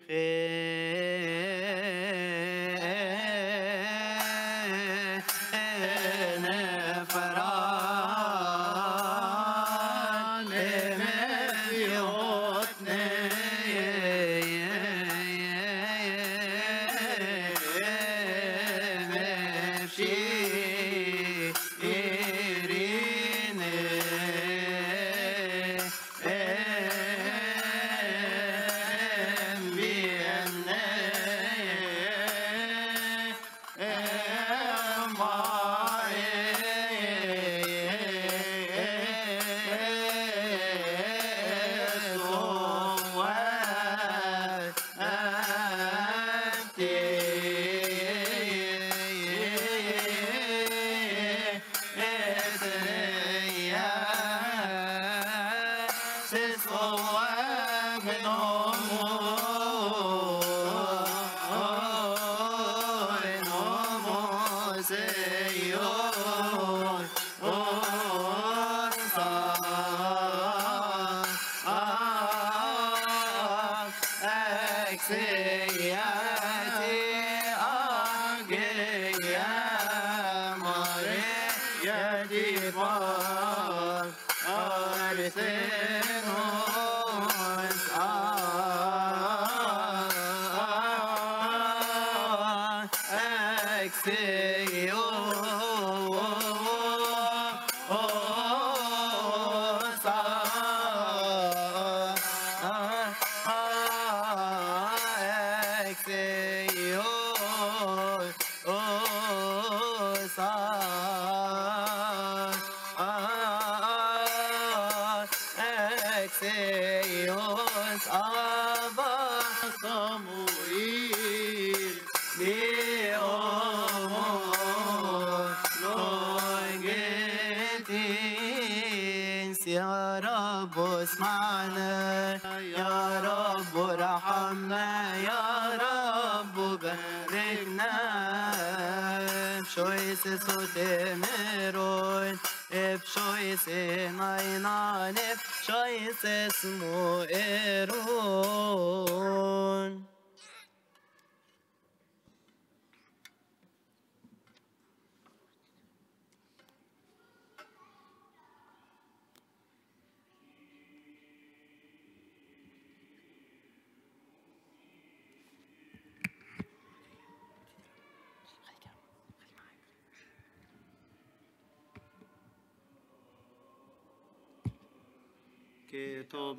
كتب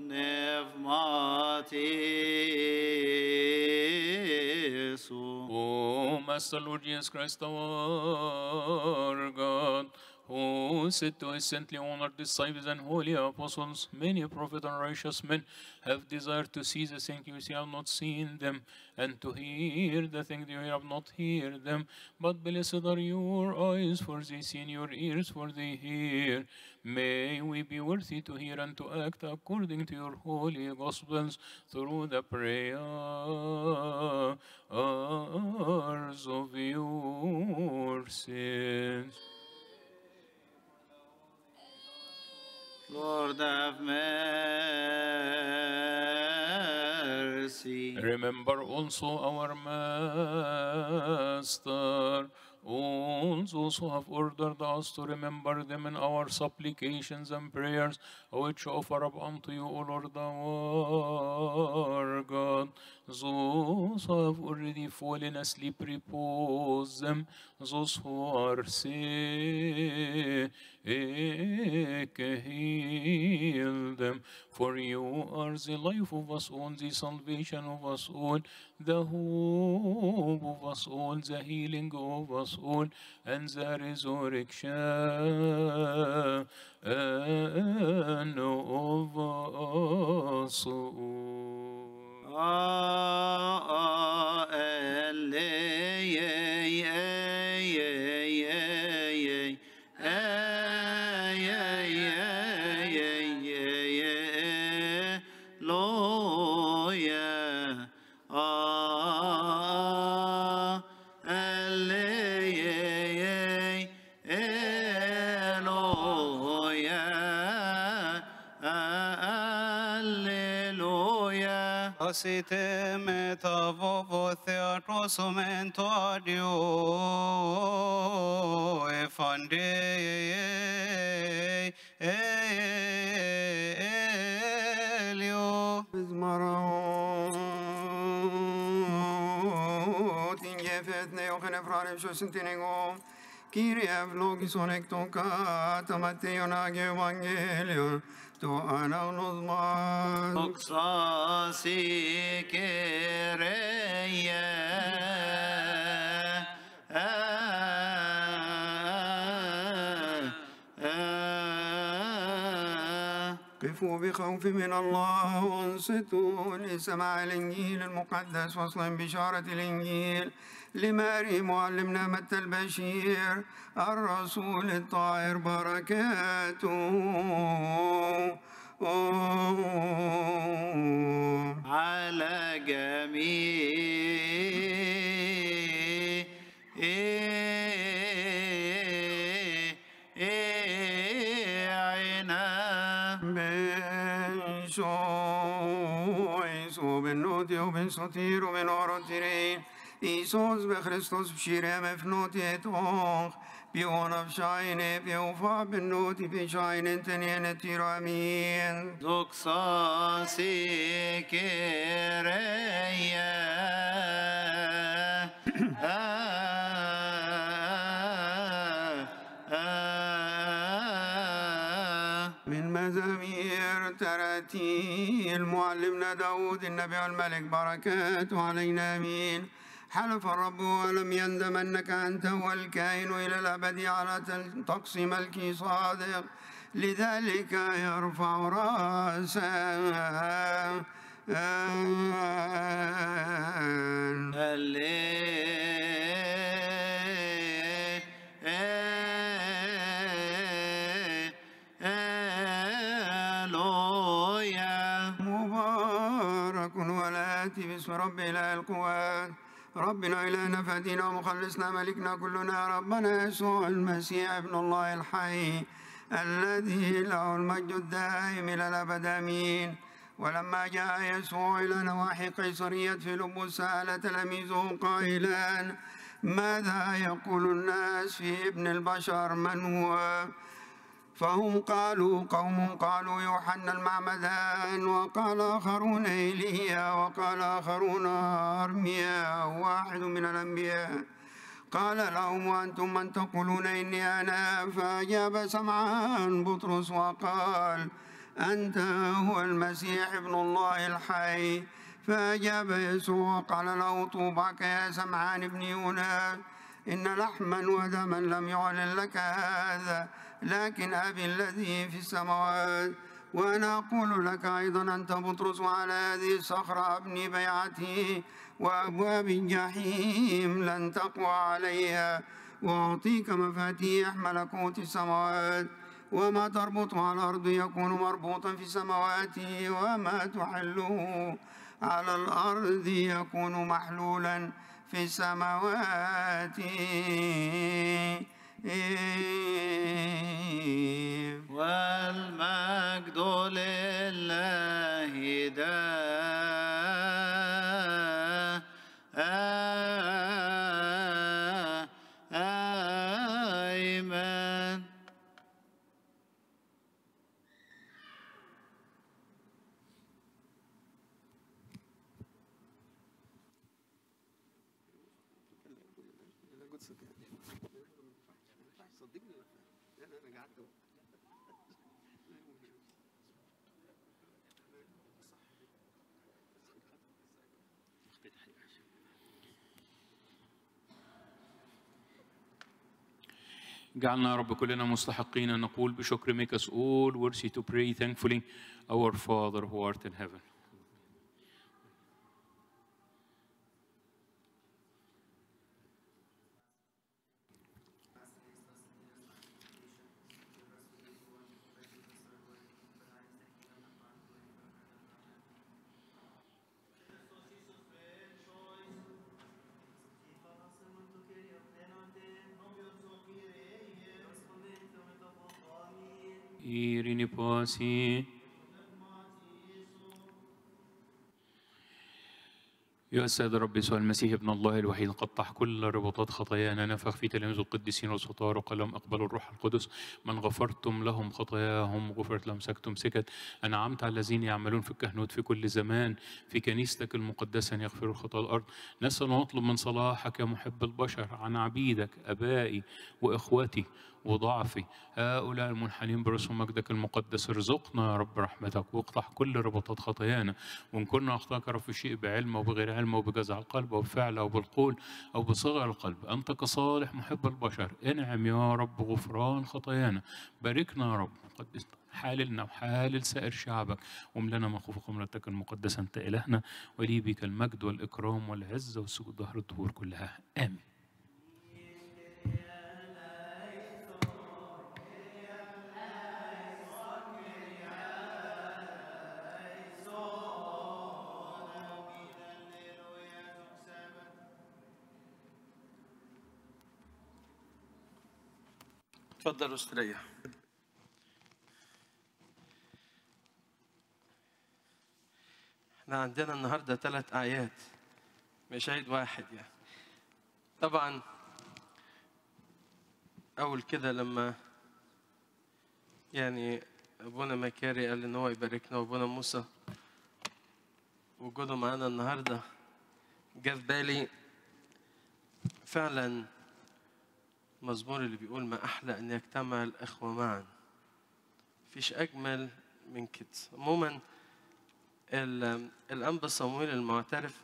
نفماتيسو. O Master Lord Jesus Christ, our God, who said to his saintly honored disciples and holy apostles, many prophets and righteous men have desired to see the things you see have not seen them, and to hear the things you have not heard them. But blessed are your eyes, for they see, and your ears, for they hear. May we be worthy to hear and to act according to your holy gospels through the prayers of your saints. Lord have mercy. Remember also our Master, all those who have ordered us to remember them in our supplications and prayers, which offer up unto you, O Lord our God. Those who have already fallen asleep, repose them. Those who are sick, heal them. For you are the life of us all, the salvation of us all, the hope of us all, the healing of us all, and the resurrection of us all. Ah, eh, Site metavovo theatros omento adio efande elio Bismarot ingefet neochene frarem shosintinego Kyrie vlogison ektoka tamateion age evangelion to anagnos man Oxasi kereye قفوا بخوف من الله وانصتوا لسماع الإنجيل المقدس وصلا بشارة الإنجيل لماري معلمنا متى البشير الرسول الطاهر بركاته على جميعنا بن شويس وبن نوتي وبن سطير وبن أوروتيرين إيسوس بخريستوس بشيرة مفنوتي توخ بيونا بشاينة بيوفا بنوتي بشاينة تنين تيرو أمين دوكساسي كيريا من مزامير تراتيل معلمنا داود النبي الملك بركاته علينا أمين حلف الرب ولم يندم أنك أنت هو الكائن إلى الأبد على طقس ملكي صادق لذلك يرفع رأسه مبارك والآتي باسم رب إله القوات ربنا إلهنا فدينا ومخلصنا ملكنا كلنا ربنا يسوع المسيح ابن الله الحي الذي له المجد الدائم إلى الأبد آمين. ولما جاء يسوع إلى نواحي قيصرية فيلبس سأل تلاميذه قائلا ماذا يقول الناس في ابن البشر من هو؟ فهم قالوا قوم قالوا يوحنا المعمدان وقال آخرون إيليا وقال آخرون أرميا واحد من الأنبياء. قال لهم وأنتم من تقولون إني أنا؟ فأجاب سمعان بطرس وقال أنت هو المسيح ابن الله الحي. فأجاب يسوع وقال له طوباك يا سمعان ابن يونا إن لحما ودما لم يعلن لك هذا، لكن أبي الذي في السماوات. وأنا أقول لك أيضا أنت بطرس، وعلى هذه الصخرة أبني بيعتي، وأبواب الجحيم لن تقوى عليها. وأعطيك مفاتيح ملكوت السماوات، وما تربط على الأرض يكون مربوطا في السماوات، وما تحله على الأرض يكون محلولا في السماوات. والمجد لله دائما. جعلنا يا رب كلنا مستحقين أن نقول بشكر make us all worthy to pray thankfully our Father who art in heaven. Irini pasi. يا السيد رب يسوع المسيح ابن الله الوحيد، قطع كل ربطات خطايانا، نفخ في تلاميذ القديسين والسطار وقلم اقبلوا الروح القدس، من غفرتم لهم خطاياهم غفرت لهم، سكتم سكت، انعمت على الذين يعملون في الكهنوت في كل زمان في كنيستك المقدسه ان يغفروا خطايا الارض. نسأل ونطلب من صلاحك يا محب البشر عن عبيدك ابائي واخوتي وضعفي هؤلاء المنحنين برسم مجدك المقدس. ارزقنا يا رب رحمتك واقطع كل ربطات خطايانا، وان كنا اخطاك في شيء بعلم او بغير علم او بجزع القلب او بفعل او بالقول او بصغر القلب، انت كصالح محب البشر انعم يا رب غفران خطايانا. باركنا يا رب، قدسنا حاللنا وحالل سائر شعبك، واملنا من خوف قمرتك المقدسه. انت الهنا ولي بك المجد والاكرام والعزه والسجود ظهر الدهور كلها، امين. تفضلوا استريح. احنا عندنا النهارده ثلاث اعياد مش عيد واحد يعني. طبعا اول كده لما يعني ابونا مكاري قال ان هو يباركنا وابونا موسى وجوده معانا النهارده، جه في بالي فعلا مزمور اللي بيقول ما أحلى أن يجتمع الأخوة معا. مفيش أجمل من كده. عموما الأنبا صمويل المعترف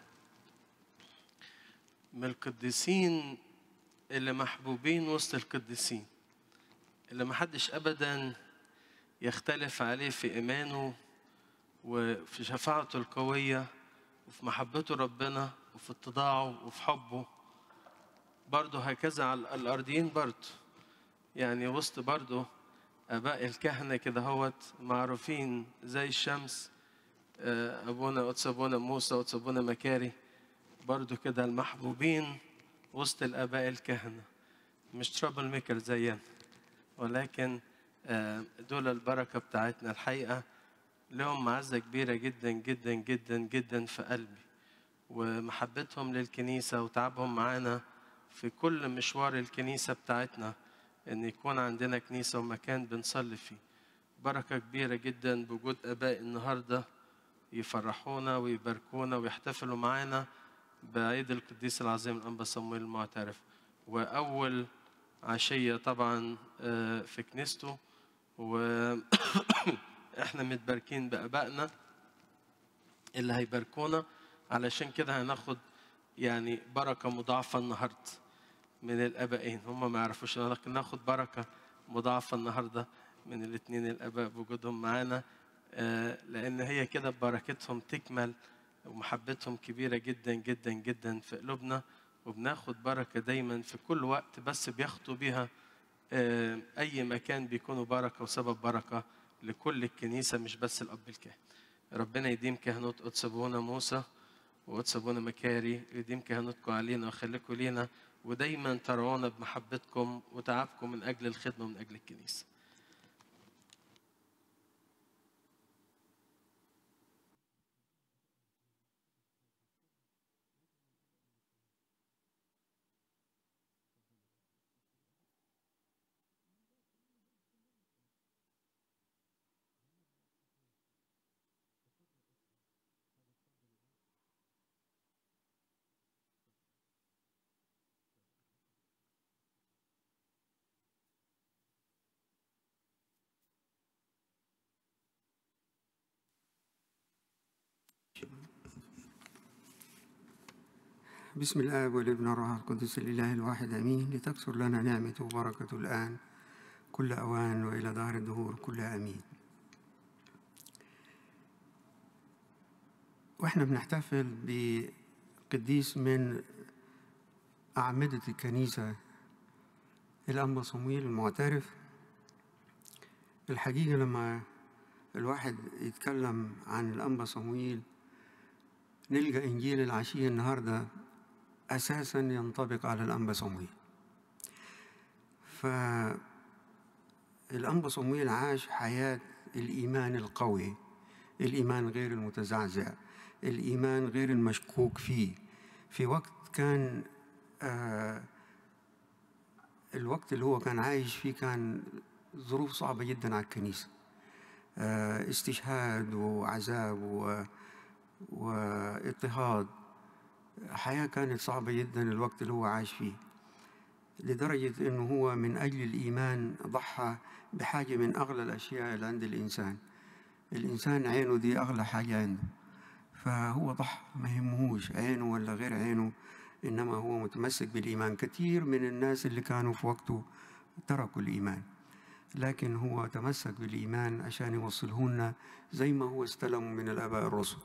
من القديسين اللي محبوبين وسط القديسين، اللي محدش أبدا يختلف عليه في إيمانه وفي شفاعته القوية وفي محبته ربنا وفي اتضاعه وفي حبه. برضه هكذا على الأرضيين برضه، يعني وسط برضه آباء الكهنة كده هوت معروفين زي الشمس، أبونا قدس أبونا موسى قدس أبونا مكاري، برضه كده المحبوبين وسط الآباء الكهنة، مش ترابل ميكر زينا، ولكن دول البركة بتاعتنا الحقيقة. لهم معزة كبيرة جدا جدا جدا جدا في قلبي، ومحبتهم للكنيسة وتعبهم معانا في كل مشوار الكنيسة بتاعتنا، إن يكون عندنا كنيسة ومكان بنصلي فيه. بركة كبيرة جدا بوجود آباء النهاردة يفرحونا ويباركونا ويحتفلوا معانا بعيد القديس العظيم الأنبا صمويل المعترف. وأول عشية طبعا في كنيسته، وإحنا متباركين بآبائنا اللي هيباركونا، علشان كده هناخد يعني بركة مضاعفة النهاردة. من الآبائين، هم ما يعرفوش، لكن ناخد بركة مضاعفة النهاردة من الاثنين الآباء بوجودهم معانا، لأن هي كده بركتهم تكمل ومحبتهم كبيرة جدا جدا جدا في قلوبنا، وبناخد بركة دايما في كل وقت، بس بياخدوا بيها أي مكان بيكونوا بركة وسبب بركة لكل الكنيسة، مش بس الأب الكاهن. ربنا يديم كهنوت قدس أبونا موسى وقدس أبونا مكاري، يديم كهنوتكم علينا ويخليكم لينا، ودايما ترعونا بمحبتكم وتعبكم من أجل الخدمة ومن أجل الكنيسة. بسم الآب والابن والروح القدس الإله الواحد آمين. لتكثر لنا نعمته وبركته الآن كل أوان وإلى دهر الدهور كلها آمين. وإحنا بنحتفل بقديس من أعمدة الكنيسة، الأنبا صمويل المعترف. الحقيقة لما الواحد يتكلم عن الأنبا صمويل نلقى إنجيل العشية النهاردة أساساً ينطبق على الأنبا صمويل. فالأنبا صمويل عاش حياة الإيمان القوي، الإيمان غير المتزعزع، الإيمان غير المشكوك فيه، في وقت كان آه الوقت اللي هو كان عايش فيه كان ظروف صعبة جداً على الكنيسة، آه استشهاد وعذاب واضطهاد، حياة كانت صعبة جدا الوقت اللي هو عايش فيه، لدرجة أنه هو من أجل الإيمان ضحى بحاجة من أغلى الأشياء اللي عند الإنسان. الإنسان عينه دي أغلى حاجة عنده، فهو ضحى، ما يهمهوش عينه ولا غير عينه، إنما هو متمسك بالإيمان. كثير من الناس اللي كانوا في وقته تركوا الإيمان، لكن هو تمسك بالإيمان عشان يوصلهن زي ما هو استلموا من الآباء الرسل.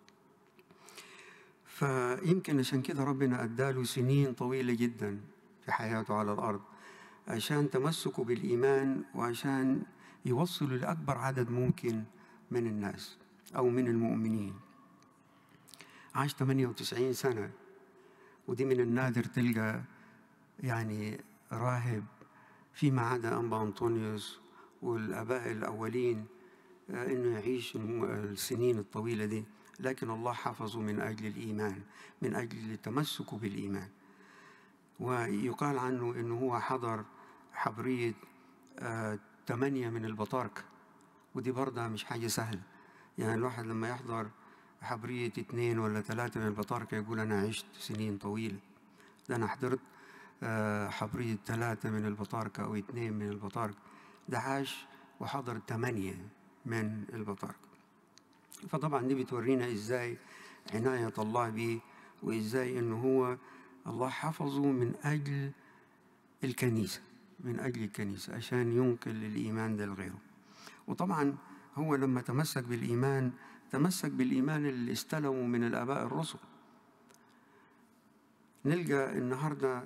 فيمكن عشان كده ربنا أداله سنين طويلة جدا في حياته على الأرض عشان تمسكوا بالإيمان وعشان يوصلوا لأكبر عدد ممكن من الناس أو من المؤمنين. عاش ثمانية وتسعين سنة، ودي من النادر تلقى يعني راهب فيما عدا أنبا أنطونيوس والآباء الأولين إنه يعيش السنين الطويلة دي، لكن الله حفظه من أجل الإيمان، من أجل التمسك بالإيمان. ويقال عنه إنه هو حضر حبرية آه ثمانية من البطاركة، ودي برضه مش حاجة سهلة. يعني الواحد لما يحضر حبرية اثنين ولا ثلاثة من البطاركة يقول أنا عشت سنين طويلة. ده أنا حضرت آه حبرية ثلاثة من البطاركة أو اثنين من البطاركة، ده عاش وحضر ثمانية من البطاركة. فطبعا دي بتورينا إزاي عناية الله به، وإزاي إنه هو الله حفظه من أجل الكنيسة، من أجل الكنيسة عشان ينقل الإيمان ده لغيره. وطبعا هو لما تمسك بالإيمان تمسك بالإيمان اللي استلموا من الآباء الرسل. نلقى النهاردة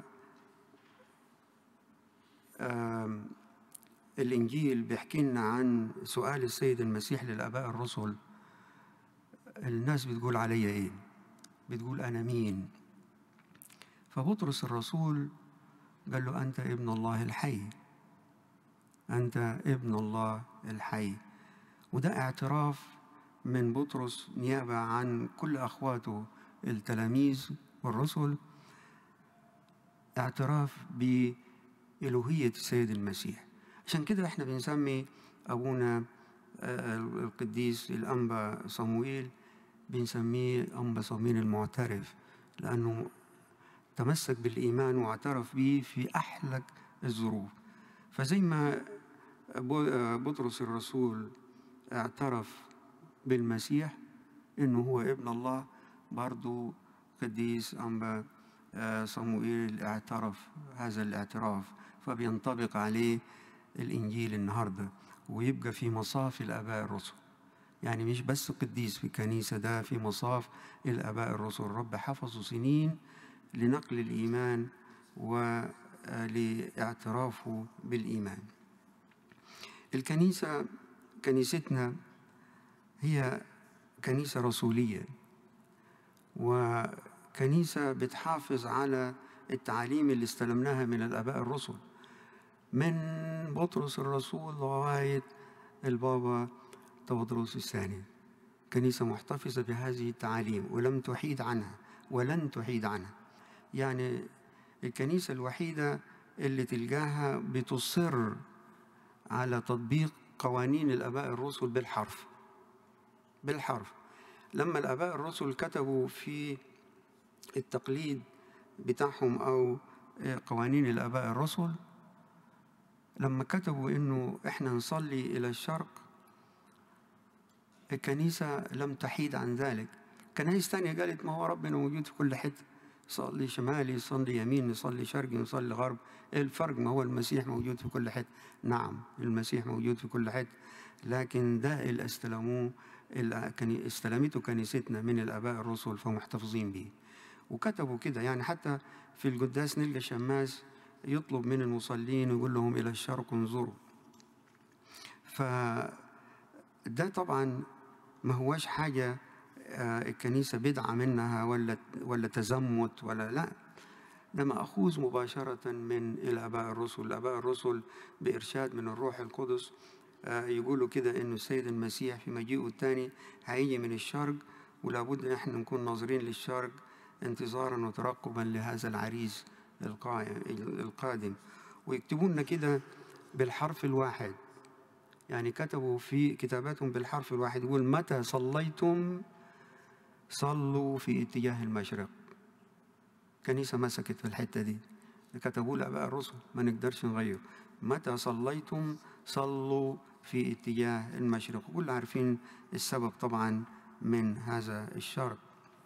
الإنجيل بيحكي لنا عن سؤال السيد المسيح للآباء الرسل. الناس بتقول علي إيه؟ بتقول أنا مين؟ فبطرس الرسول قال له أنت ابن الله الحي، أنت ابن الله الحي. وده اعتراف من بطرس نيابة عن كل أخواته التلاميذ والرسل، اعتراف بإلوهية السيد المسيح. عشان كده احنا بنسمي أبونا القديس الأنبا صموئيل بنسميه أنبا صموئيل المعترف، لأنه تمسك بالإيمان واعترف به في أحلك الظروف. فزي ما بطرس الرسول اعترف بالمسيح إنه هو ابن الله، برضو قديس أنبا صموئيل اعترف هذا الاعتراف، فبينطبق عليه الإنجيل النهاردة ويبقى في مصاف الآباء الرسل. يعني مش بس قديس في الكنيسة، ده في مصاف الآباء الرسل. الرب حفظوا سنين لنقل الإيمان ولاعترافه بالإيمان. الكنيسة كنيستنا هي كنيسة رسولية، وكنيسة بتحافظ على التعاليم اللي استلمناها من الآباء الرسل، من بطرس الرسول لغاية البابا تودروس الثاني. كنيسة محتفظة بهذه التعاليم ولم تحيد عنها ولن تحيد عنها. يعني الكنيسة الوحيدة اللي تلقاها بتصر على تطبيق قوانين الآباء الرسل بالحرف بالحرف. لما الآباء الرسل كتبوا في التقليد بتاعهم أو قوانين الآباء الرسل، لما كتبوا إنه إحنا نصلي إلى الشرق، الكنيسة لم تحيد عن ذلك. كنائس تانية قالت ما هو ربنا موجود في كل حتة، صلي شمالي، صلي يمين، نصلي شرقي، نصلي غرب. إيه الفرق؟ ما هو المسيح موجود في كل حتة. نعم المسيح موجود في كل حتة، لكن ده اللي استلموه اللي استلمته كنيستنا من الآباء الرسل فمحتفظين به. وكتبوا كده، يعني حتى في القداس نلقى شماس يطلب من المصلين ويقول لهم إلى الشرق انظروا. فده طبعا ما هوش حاجة الكنيسة بدعة منها ولا ولا تزمت ولا لا، ده مأخوذ مباشرة من الآباء الرسل. الآباء الرسل بإرشاد من الروح القدس يقولوا كده إنه السيد المسيح في مجيئه الثاني هيجي من الشرق، ولا بد إن إحنا نكون ناظرين للشرق انتظارا وترقبا لهذا العريس القادم. ويكتبوا لنا كده بالحرف الواحد، يعني كتبوا في كتاباتهم بالحرف الواحد، يقول متى صليتم صلوا في اتجاه المشرق. كنيسة مسكت في الحتة دي، كتبوا الآباء الرسل ما نقدرش نغير. متى صليتم صلوا في اتجاه المشرق. وكل عارفين السبب طبعا من هذا الشرق.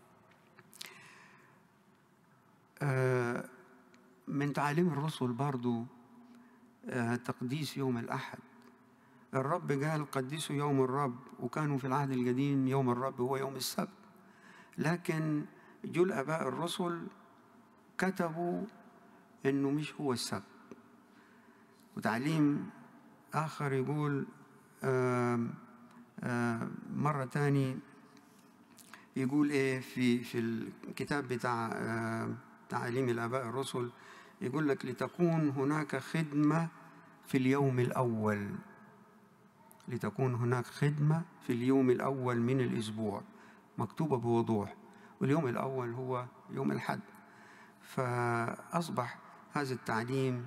آه من تعاليم الرسل برضو آه تقديس يوم الأحد. الرب قال قدسوا يوم الرب، وكانوا في العهد القديم يوم الرب هو يوم السبت، لكن جو الآباء الرسل كتبوا إنه مش هو السبت. وتعليم آخر يقول آآ آآ مرة تاني يقول إيه في في الكتاب بتاع تعاليم الآباء الرسل، يقول لك لتكون هناك خدمة في اليوم الأول، لتكون هناك خدمة في اليوم الأول من الأسبوع، مكتوبة بوضوح، واليوم الأول هو يوم الأحد. فأصبح هذا التعليم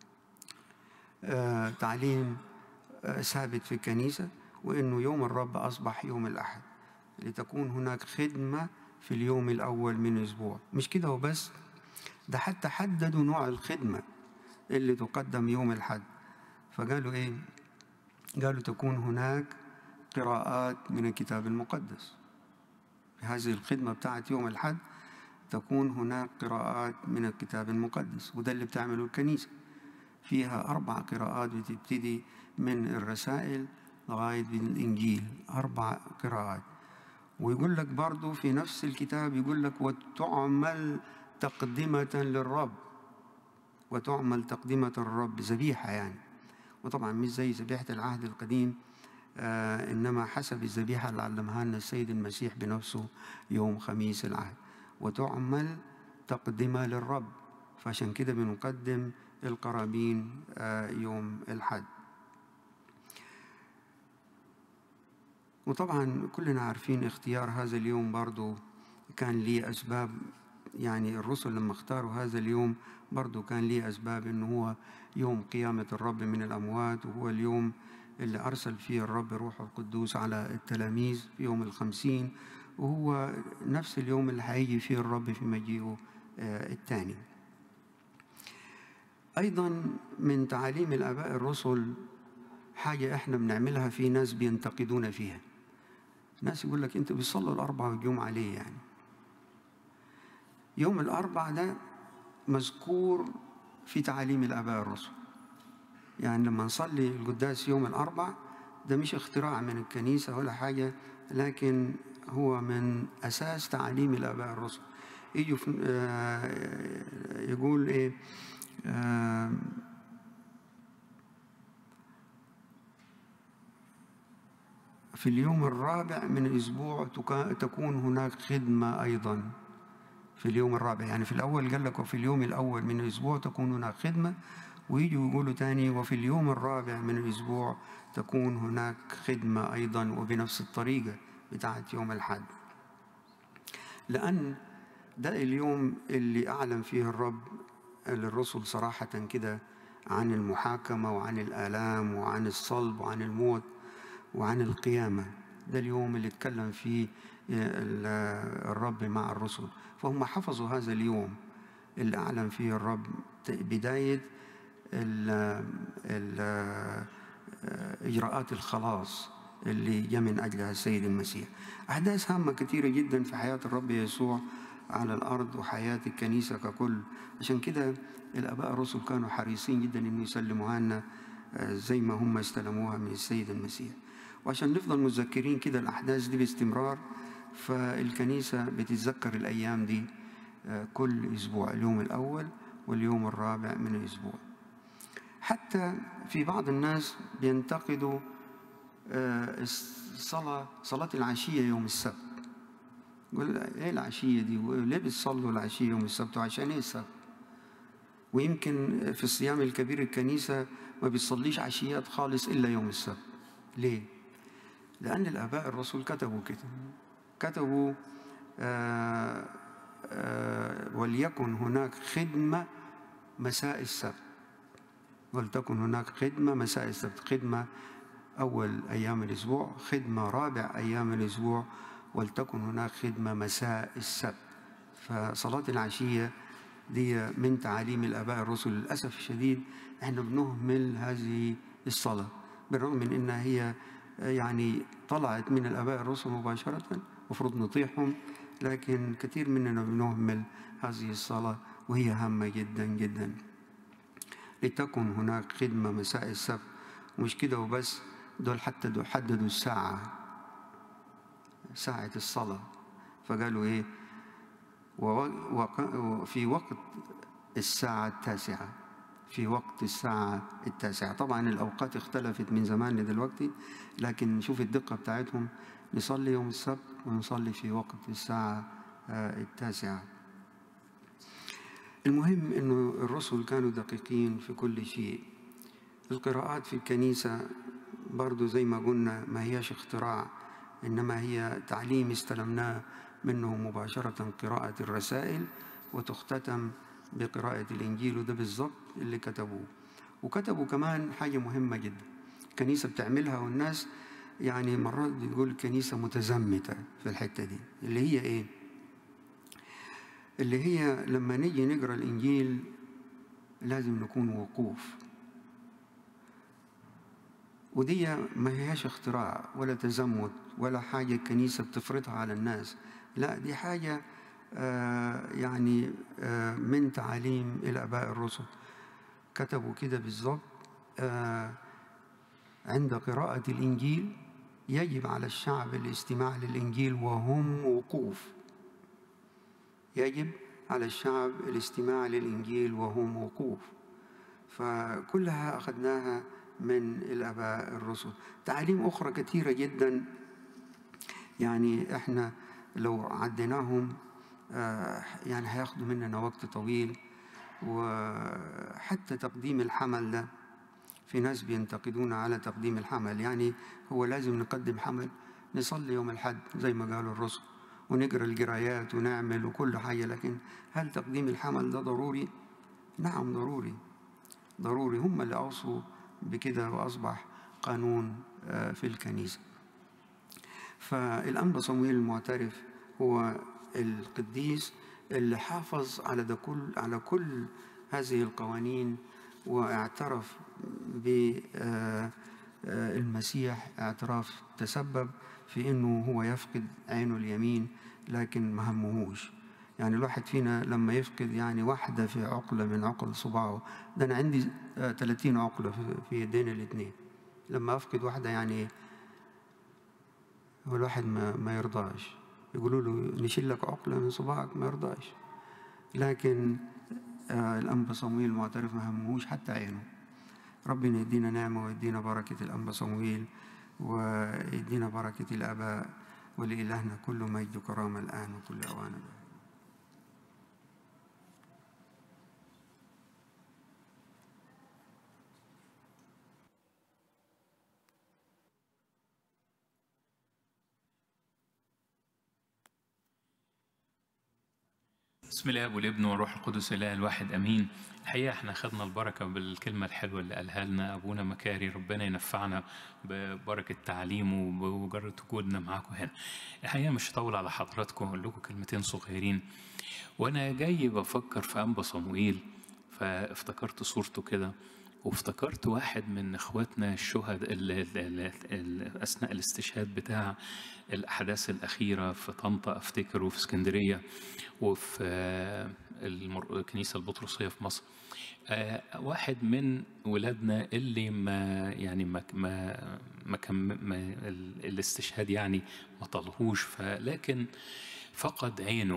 آه تعليم آه ثابت في الكنيسة، وإنه يوم الرب أصبح يوم الأحد، لتكون هناك خدمة في اليوم الأول من الأسبوع. مش كده وبس، ده حتى حددوا نوع الخدمة اللي تقدم يوم الأحد. فقالوا إيه؟ قالوا تكون هناك قراءات من الكتاب المقدس في هذه الخدمة بتاعت يوم الأحد، تكون هناك قراءات من الكتاب المقدس. وده اللي بتعمله الكنيسة، فيها أربع قراءات بتبتدي من الرسائل لغاية الإنجيل، أربع قراءات. ويقول لك برضو في نفس الكتاب يقول لك وتعمل تقدمة للرب، وتعمل تقدمة الرب ذبيحة يعني. وطبعا مش زي ذبيحة العهد القديم، آه إنما حسب الذبيحة اللي علمها لنا السيد المسيح بنفسه يوم خميس العهد، وتعمل تقدمة للرب. فعشان كده بنقدم القرابين آه يوم الحد. وطبعا كلنا عارفين اختيار هذا اليوم برضو كان ليه أسباب، يعني الرسل لما اختاروا هذا اليوم برضو كان ليه أسباب، إنه هو يوم قيامة الرب من الأموات، وهو اليوم اللي أرسل فيه الرب روح القدوس على التلاميذ في يوم الخمسين، وهو نفس اليوم اللي هيجي فيه الرب في مجيئه الثاني. أيضا من تعاليم الآباء الرسل حاجة إحنا بنعملها، في ناس بينتقدون فيها. ناس يقول لك أنت بتصلوا الأربعة والجمعة ليه؟ يعني يوم الأربع ده مذكور في تعاليم الآباء الرسل. يعني لما نصلي القداس يوم الأربع ده مش اختراع من الكنيسة ولا حاجة، لكن هو من أساس تعاليم الآباء الرسل. يجوا يقول إيه آه في اليوم الرابع من الأسبوع تكون هناك خدمة أيضا. في اليوم الرابع، يعني في الأول قال لك وفي اليوم الأول من الأسبوع تكون هناك خدمة، ويجوا يقولوا تاني وفي اليوم الرابع من الأسبوع تكون هناك خدمة أيضا، وبنفس الطريقة بتاعت يوم الأحد، لأن ده اليوم اللي أعلن فيه الرب للرسل صراحة كده عن المحاكمة وعن الآلام وعن الصلب وعن الموت وعن القيامة. ده اليوم اللي اتكلم فيه الرب مع الرسل، فهم حفظوا هذا اليوم اللي أعلن فيه الرب بداية ال ال إجراءات الخلاص اللي جاء من أجلها السيد المسيح. أحداث هامة كثيرة جدا في حياة الرب يسوع على الأرض وحياة الكنيسة ككل. عشان كده الآباء الرسل كانوا حريصين جدا إنه يسلموها لنا زي ما هم استلموها من السيد المسيح. وعشان نفضل متذكرين كده الأحداث دي باستمرار، فالكنيسة بتتذكر الأيام دي كل أسبوع، اليوم الأول واليوم الرابع من الأسبوع. حتى في بعض الناس بينتقدوا الصلاة صلاة العشية يوم السبت. يقول إيه العشية دي؟ ليه بتصلوا العشية يوم السبت؟ وعشان إيه السبت؟ ويمكن في الصيام الكبير الكنيسة ما بتصليش عشيات خالص إلا يوم السبت. ليه؟ لأن الآباء الرسل كتبوا كده، كتبوا آآ آآ وليكن هناك خدمة مساء السبت، ولتكن هناك خدمة مساء السبت، خدمة أول أيام الأسبوع، خدمة رابع أيام الأسبوع، ولتكن هناك خدمة مساء السبت. فصلاة العشية دي من تعاليم الآباء الرسل. للأسف الشديد احنا بنهمل هذه الصلاة، بالرغم من أنها هي يعني طلعت من الآباء الرسل مباشرة، مفروض نطيعهم، لكن كثير مننا بنهمل هذه الصلاة وهي هامة جدا جدا. لتكن هناك خدمة مساء السبت. مش كده وبس، دول حتى دول حددوا الساعة، ساعة الصلاة، فقالوا إيه؟ وفي وقت الساعة التاسعة، في وقت الساعة التاسعة. طبعا الأوقات اختلفت من زمان لدلوقتي، لكن نشوف الدقة بتاعتهم، نصلي يوم السبت ونصلي في وقت الساعة التاسعة. المهم إنه الرسل كانوا دقيقين في كل شيء. القراءات في الكنيسة برضو زي ما قلنا ما هيش اختراع، إنما هي تعليم استلمناه منه مباشرة، قراءة الرسائل وتختتم بقراءة الإنجيل، وده بالضبط اللي كتبوه. وكتبوا كمان حاجة مهمة جدا الكنيسة بتعملها، والناس يعني مرات بتقول الكنيسة متزمتة في الحتة دي، اللي هي إيه؟ اللي هي لما نيجي نقرأ الإنجيل لازم نكون وقوف، ودي ما هياش اختراع ولا تزمت ولا حاجة الكنيسة بتفرضها على الناس، لا دي حاجة آه يعني آه من تعاليم الآباء الرسل. كتبوا كده بالضبط آه عند قراءة الإنجيل يجب على الشعب الاستماع للإنجيل وهم وقوف. يجب على الشعب الاستماع للإنجيل وهم وقوف. فكلها أخذناها من الآباء الرسل. تعاليم أخرى كثيرة جدا يعني إحنا لو عديناهم آه يعني هياخدوا مننا وقت طويل. وحتى تقديم الحمل ده في ناس بينتقدون على تقديم الحمل، يعني هو لازم نقدم حمل؟ نصلي يوم الحد زي ما قالوا الرسل ونقرأ القرايات ونعمل وكل حاجة، لكن هل تقديم الحمل ده ضروري؟ نعم ضروري، ضروري. هم اللي أوصوا بكده وأصبح قانون في الكنيسة. فالأنبا صموئيل المعترف هو القديس اللي حافظ على ده كل على كل هذه القوانين، واعترف بالمسيح اعتراف تسبب في انه هو يفقد عينه اليمين، لكن ما همهوش. يعني الواحد فينا لما يفقد يعني واحدة في عقلة من عقل صباعه، ده أنا عندي ثلاثين عقلة في يدين الاثنين، لما أفقد واحدة يعني هو الواحد ما, ما يرضاش، يقولوا له نشيل لك عقلة من صباعك ما يرضاش. لكن آه الأنبا صمويل المعترف ما همهوش حتى عينه. ربنا يدينا نعمة ويدينا بركة الأنبا صمويل ويدينا بركة الآباء، ولإلهنا كل مجد وكرامة الآن وكل أوان. بسم الله والابن والروح القدس الاله الواحد امين. الحقيقه احنا خدنا البركه بالكلمه الحلوه اللي قالها لنا ابونا مكاري، ربنا ينفعنا ببركه تعليمه وبمجرد وجودنا معاكم هنا. الحقيقه مش هطول على حضراتكم، اقول لكم كلمتين صغيرين. وانا جاي بفكر في انبا صموئيل فافتكرت صورته كده، وافتكرت واحد من اخواتنا الشهداء اثناء الاستشهاد بتاع الاحداث الاخيره في طنطا افتكر، وفي اسكندريه، وفي الكنيسه البطرسيه في مصر. واحد من ولادنا اللي ما يعني ما ما ما, كان ما الاستشهاد يعني ما طلهوش، لكن فقد عينه.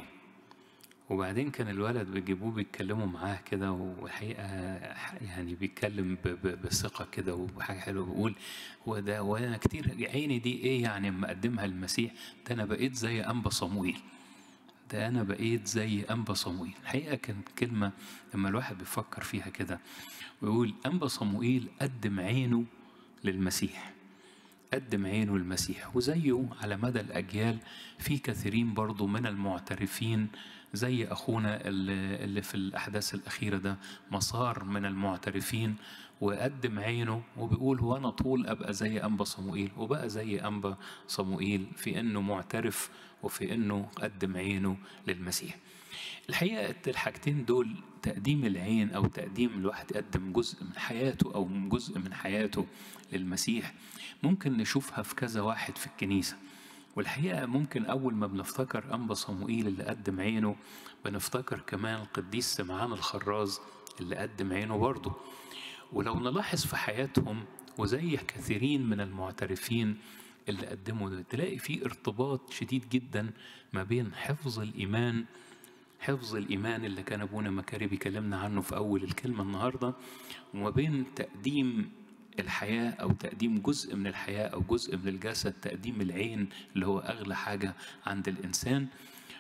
وبعدين كان الولد بيجيبوه بيتكلموا معاه كده، والحقيقه يعني بيتكلم بثقه كده وحاجه حلوه، بيقول هو ده وانا كتير عيني دي ايه يعني اما اقدمها للمسيح، ده انا بقيت زي انبا صموئيل، ده انا بقيت زي انبا صموئيل. الحقيقه كانت كلمه لما الواحد بيفكر فيها كده ويقول انبا صموئيل قدم عينه للمسيح، قدم عينه للمسيح. وزيه على مدى الأجيال في كثيرين برضو من المعترفين، زي أخونا اللي في الأحداث الأخيرة ده مسار من المعترفين وقدم عينه، وبيقول هو أنا طول أبقى زي أنبا صموئيل، وبقى زي أنبا صموئيل في أنه معترف وفي أنه قدم عينه للمسيح. الحقيقة الحاجتين دول، تقديم العين أو تقديم الواحد يقدم جزء من حياته أو جزء من حياته للمسيح، ممكن نشوفها في كذا واحد في الكنيسة. والحقيقة ممكن أول ما بنفتكر أنبا صموئيل اللي قدم عينه بنفتكر كمان القديس سمعان الخراز اللي قدم عينه برضه. ولو نلاحظ في حياتهم وزي كثيرين من المعترفين اللي قدموا ده، تلاقي في ارتباط شديد جدا ما بين حفظ الإيمان، حفظ الإيمان اللي كان أبونا مكاري بيكلمنا عنه في أول الكلمة النهاردة، وما بين تقديم الحياة أو تقديم جزء من الحياة أو جزء من الجسد، تقديم العين اللي هو أغلى حاجة عند الإنسان،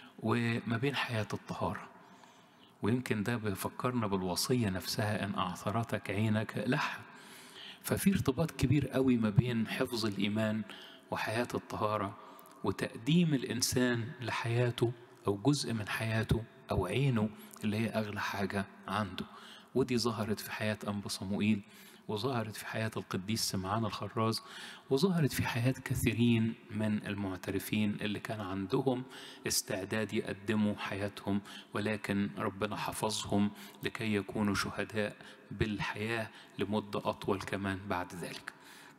وما بين حياة الطهارة. ويمكن ده بيفكرنا بالوصية نفسها، إن أعثرتك عينك لح. ففي ارتباط كبير قوي ما بين حفظ الإيمان وحياة الطهارة وتقديم الإنسان لحياته أو جزء من حياته أو عينه اللي هي أغلى حاجة عنده. ودي ظهرت في حياة أنبا صموئيل، وظهرت في حياة القديس سمعان الخراز، وظهرت في حياة كثيرين من المعترفين اللي كان عندهم استعداد يقدموا حياتهم، ولكن ربنا حفظهم لكي يكونوا شهداء بالحياة لمدة أطول كمان بعد ذلك.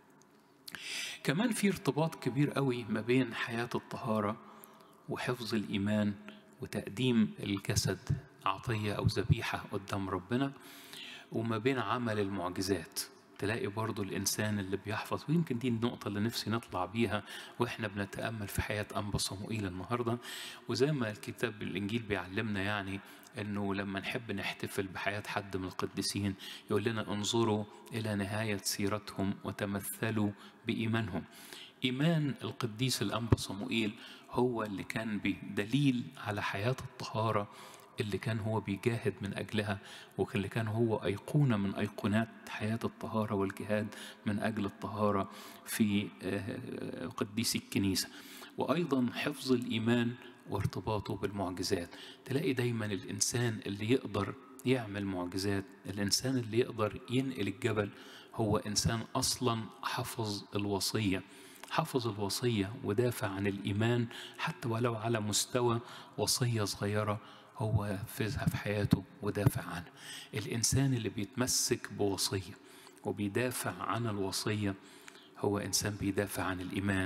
كمان في ارتباط كبير قوي ما بين حياة الطهارة وحفظ الإيمان وتقديم الجسد عطية أو ذبيحة قدام ربنا، وما بين عمل المعجزات. تلاقي برضو الإنسان اللي بيحفظ، ويمكن دي النقطة اللي نفسي نطلع بيها وإحنا بنتأمل في حياة أنبا صموئيل النهاردة. وزي ما الكتاب الإنجيل بيعلمنا يعني أنه لما نحب نحتفل بحياة حد من القديسين يقول لنا انظروا إلى نهاية سيرتهم وتمثلوا بإيمانهم. إيمان القديس الأنبا صموئيل هو اللي كان بدليل على حياة الطهارة اللي كان هو بيجاهد من أجلها، واللي كان هو أيقونة من أيقونات حياة الطهارة والجهاد من أجل الطهارة في قديس الكنيسة. وأيضا حفظ الإيمان وارتباطه بالمعجزات. تلاقي دايما الإنسان اللي يقدر يعمل معجزات، الإنسان اللي يقدر ينقل الجبل، هو إنسان أصلا حفظ الوصية، حفظ الوصية ودافع عن الإيمان حتى ولو على مستوى وصية صغيرة هو فزها في حياته ودافع عنها. الإنسان اللي بيتمسك بوصية وبيدافع عن الوصية هو إنسان بيدافع عن الإيمان،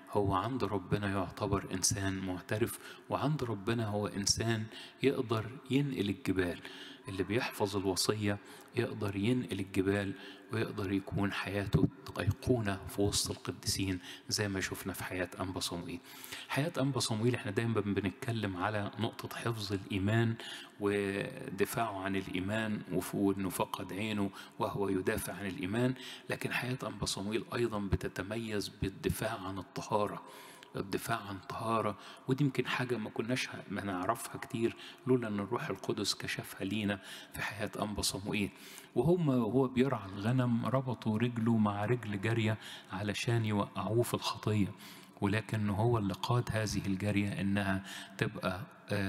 هو عند ربنا يعتبر إنسان معترف، وعند ربنا هو إنسان يقدر ينقل الجبال. اللي بيحفظ الوصية يقدر ينقل الجبال، ويقدر يكون حياته أيقونة في وسط القديسين زي ما شفنا في حياة أنبا صموئيل. حياة أنبا صموئيل احنا دايما بنتكلم على نقطة حفظ الإيمان ودفاعه عن الإيمان، وإنه فقد عينه وهو يدافع عن الإيمان. لكن حياة أنبا صموئيل أيضا بتتميز بالدفاع عن الطهارة، الدفاع عن طهارة. ودي يمكن حاجة ما كناش ما نعرفها كتير لولا أن الروح القدس كشفها لينا في حياة أنبا صموئيل. وهم وهو بيرعى الغنم ربطوا رجله مع رجل جارية علشان يوقعوه في الخطية، ولكن هو اللي قاد هذه الجارية إنها تبقى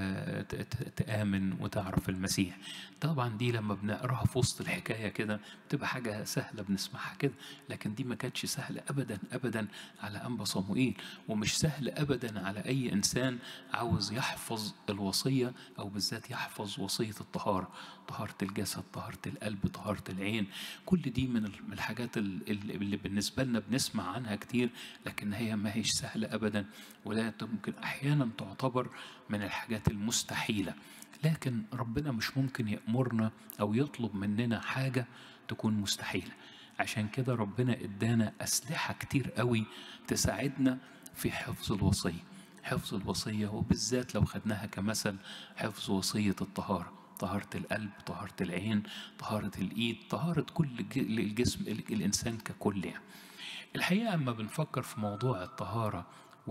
تآمن وتعرف المسيح. طبعا دي لما بنقراها في وسط الحكاية كده بتبقى حاجة سهلة بنسمعها كده، لكن دي ما كانتش سهلة أبدا أبدا على أنبا صموئيل، ومش سهل أبدا على أي إنسان عاوز يحفظ الوصية، أو بالذات يحفظ وصية الطهارة، طهارة الجسد، طهارة القلب، طهارة العين. كل دي من الحاجات اللي بالنسبة لنا بنسمع عنها كتير، لكن هي ما هيش سهلة أبدا، ولا ممكن أحيانا تعتبر من الحاجات المستحيلة. لكن ربنا مش ممكن يأمرنا أو يطلب مننا حاجة تكون مستحيلة. عشان كده ربنا إدانا أسلحة كتير قوي تساعدنا في حفظ الوصية. حفظ الوصية، وبالذات لو خدناها كمثل حفظ وصية الطهارة، طهارة القلب، طهارة العين، طهارة الإيد، طهارة كل الجسم الإنسان ككل. يعني الحقيقة أما بنفكر في موضوع الطهارة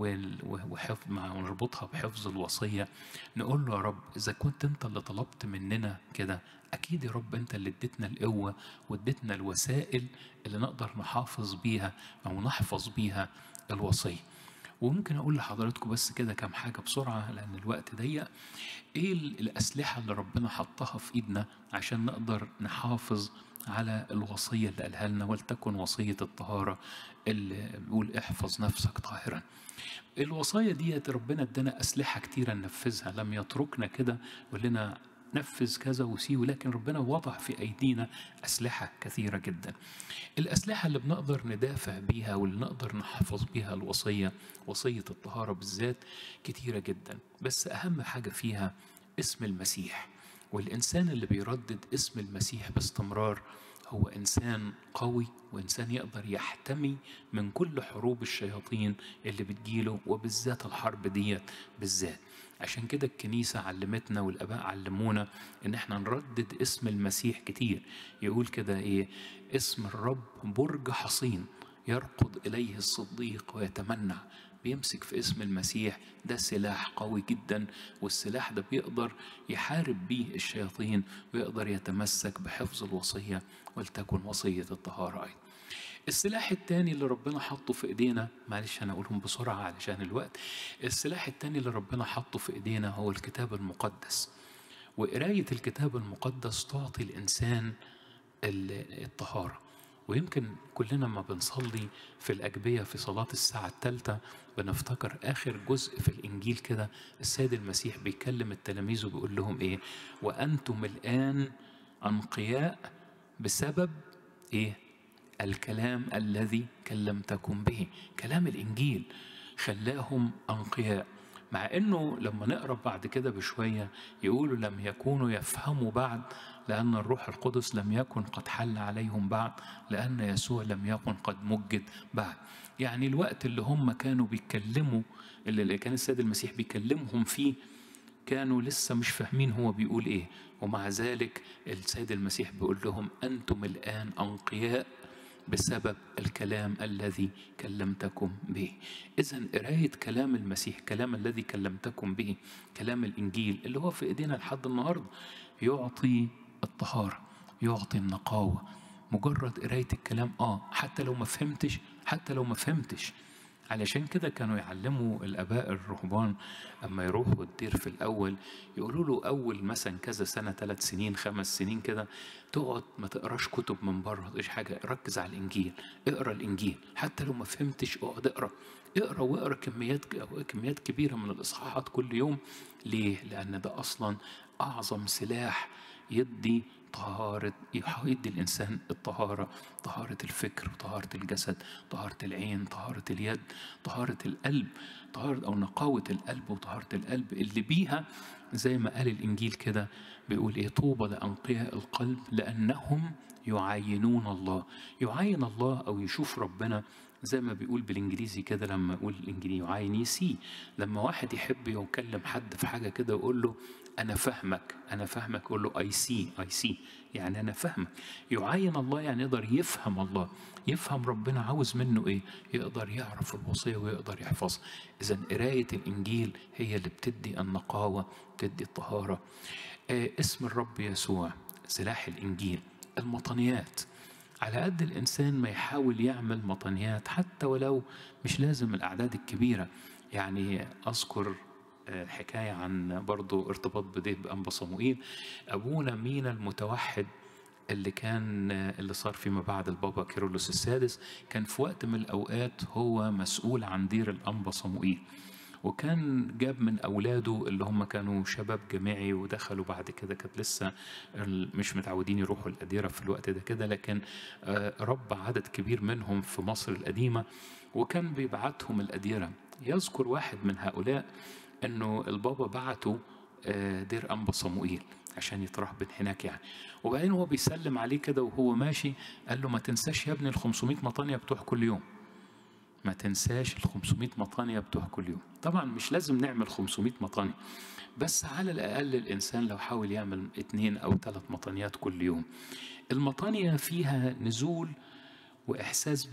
وحفظ مع ونربطها بحفظ الوصية، نقول له يا رب إذا كنت أنت اللي طلبت مننا كده، أكيد يا رب أنت اللي اديتنا القوة واديتنا الوسائل اللي نقدر نحافظ بيها أو نحفظ بيها الوصية. وممكن أقول لحضراتكم بس كده كم حاجة بسرعة لأن الوقت ضيق. إيه الأسلحة اللي ربنا حطها في إيدنا عشان نقدر نحافظ على الوصية اللي قالها لنا، ولتكن وصية الطهارة اللي بيقول احفظ نفسك طاهرا. الوصايا دي ربنا ادانا أسلحة كتيرة ننفذها، لم يتركنا كده يقول لنا نفذ كذا وسيو، لكن ربنا وضع في أيدينا أسلحة كثيرة جدا. الأسلحة اللي بنقدر ندافع بيها واللي نقدر نحفظ بيها الوصية، وصية الطهارة بالذات، كتيرة جدا، بس أهم حاجة فيها اسم المسيح. والإنسان اللي بيردد اسم المسيح باستمرار هو إنسان قوي، وإنسان يقدر يحتمي من كل حروب الشياطين اللي بتجيله، وبالذات الحرب ديت بالذات. عشان كده الكنيسة علمتنا والآباء علمونا إن احنا نردد اسم المسيح كتير. يقول كده إيه؟ اسم الرب برج حصين يركض إليه الصديق ويتمنع. بيمسك في اسم المسيح، ده سلاح قوي جدا، والسلاح ده بيقدر يحارب بيه الشياطين، ويقدر يتمسك بحفظ الوصية، ولتكن وصية الطهارة أيضا. السلاح التاني اللي ربنا حطه في ايدينا، معلش انا اقولهم بسرعة علشان الوقت. السلاح التاني اللي ربنا حطه في ايدينا هو الكتاب المقدس. وقراية الكتاب المقدس تعطي الانسان الطهارة. ويمكن كلنا ما بنصلي في الأجبية في صلاة الساعة الثالثة بنفتكر آخر جزء في الإنجيل كده، السيد المسيح بيكلم التلاميذ وبيقول لهم إيه؟ وأنتم الآن أنقياء بسبب إيه؟ الكلام الذي كلمتكم به. كلام الإنجيل خلاهم أنقياء، مع أنه لما نقرأ بعد كده بشوية يقولوا لم يكونوا يفهموا بعد، لأن الروح القدس لم يكن قد حل عليهم بعد، لأن يسوع لم يكن قد مجد بعد. يعني الوقت اللي هم كانوا بيتكلموا، اللي كان السيد المسيح بيكلمهم فيه، كانوا لسه مش فاهمين هو بيقول إيه، ومع ذلك السيد المسيح بيقول لهم أنتم الآن أنقياء بسبب الكلام الذي كلمتكم به. إذن قراية كلام المسيح، كلام الذي كلمتكم به، كلام الإنجيل اللي هو في إيدينا لحد النهاردة، يعطي الطهارة، يعطي النقاوة. مجرد قراية الكلام آه حتى لو ما فهمتش، حتى لو ما فهمتش. علشان كده كانوا يعلموا الآباء الرهبان أما يروحوا الدير في الأول، يقولوا له أول مثلا كذا سنة، ثلاث سنين خمس سنين كده، تقعد ما تقراش كتب من بره، إيش حاجة، ركز على الإنجيل، اقرا الإنجيل حتى لو ما فهمتش، اقعد اقرا اقرا واقرا كميات كميات كبيرة من الإصحاحات كل يوم. ليه؟ لأن ده أصلا أعظم سلاح يدي طهارة، يدي الإنسان الطهارة، طهارة الفكر وطهارة الجسد، طهارة العين، طهارة اليد، طهارة القلب، طهارة أو نقاوة القلب وطهارة القلب اللي بيها زي ما قال الإنجيل كده بيقول إيه: طوبى لأنقياء القلب لأنهم يعاينون الله. يعاين الله أو يشوف ربنا زي ما بيقول بالإنجليزي كده، لما يقول الإنجليزي يعاين يسي، لما واحد يحب يكلم حد في حاجة كده ويقول له أنا فاهمك أنا فاهمك، يقول له I see I see، يعني أنا فاهمك. يعاين الله يعني يقدر يفهم الله، يفهم ربنا عاوز منه إيه، يقدر يعرف الوصية ويقدر يحفظها. إذا قراية الإنجيل هي اللي بتدي النقاوة، بتدي الطهارة. آه اسم الرب يسوع سلاح الإنجيل. المطنيات، على قد الإنسان ما يحاول يعمل مطنيات حتى ولو مش لازم الأعداد الكبيرة. يعني أذكر حكاية عن برضو ارتباط بديه بأنبا صموئيل، أبونا مينا المتوحد اللي كان اللي صار فيما بعد البابا كيرلس السادس، كان في وقت من الأوقات هو مسؤول عن دير الأنبا صموئيل، وكان جاب من أولاده اللي هم كانوا شباب جامعي ودخلوا بعد كده، كانت لسه مش متعودين يروحوا الأديرة في الوقت ده كده، لكن رب عدد كبير منهم في مصر القديمة وكان بيبعتهم الأديرة. يذكر واحد من هؤلاء أنه البابا بعته دير أنبا صموئيل عشان يترهبن هناك يعني، وبعدين هو بيسلم عليه كده وهو ماشي قال له ما تنساش يا ابني الخمسمائة مطانية بتوع كل يوم، ما تنساش الخمسمائة مطانية بتوع كل يوم. طبعا مش لازم نعمل خمسمائة مطانية، بس على الأقل الإنسان لو حاول يعمل اتنين أو ثلاث مطانيات كل يوم. المطانية فيها نزول وإحساس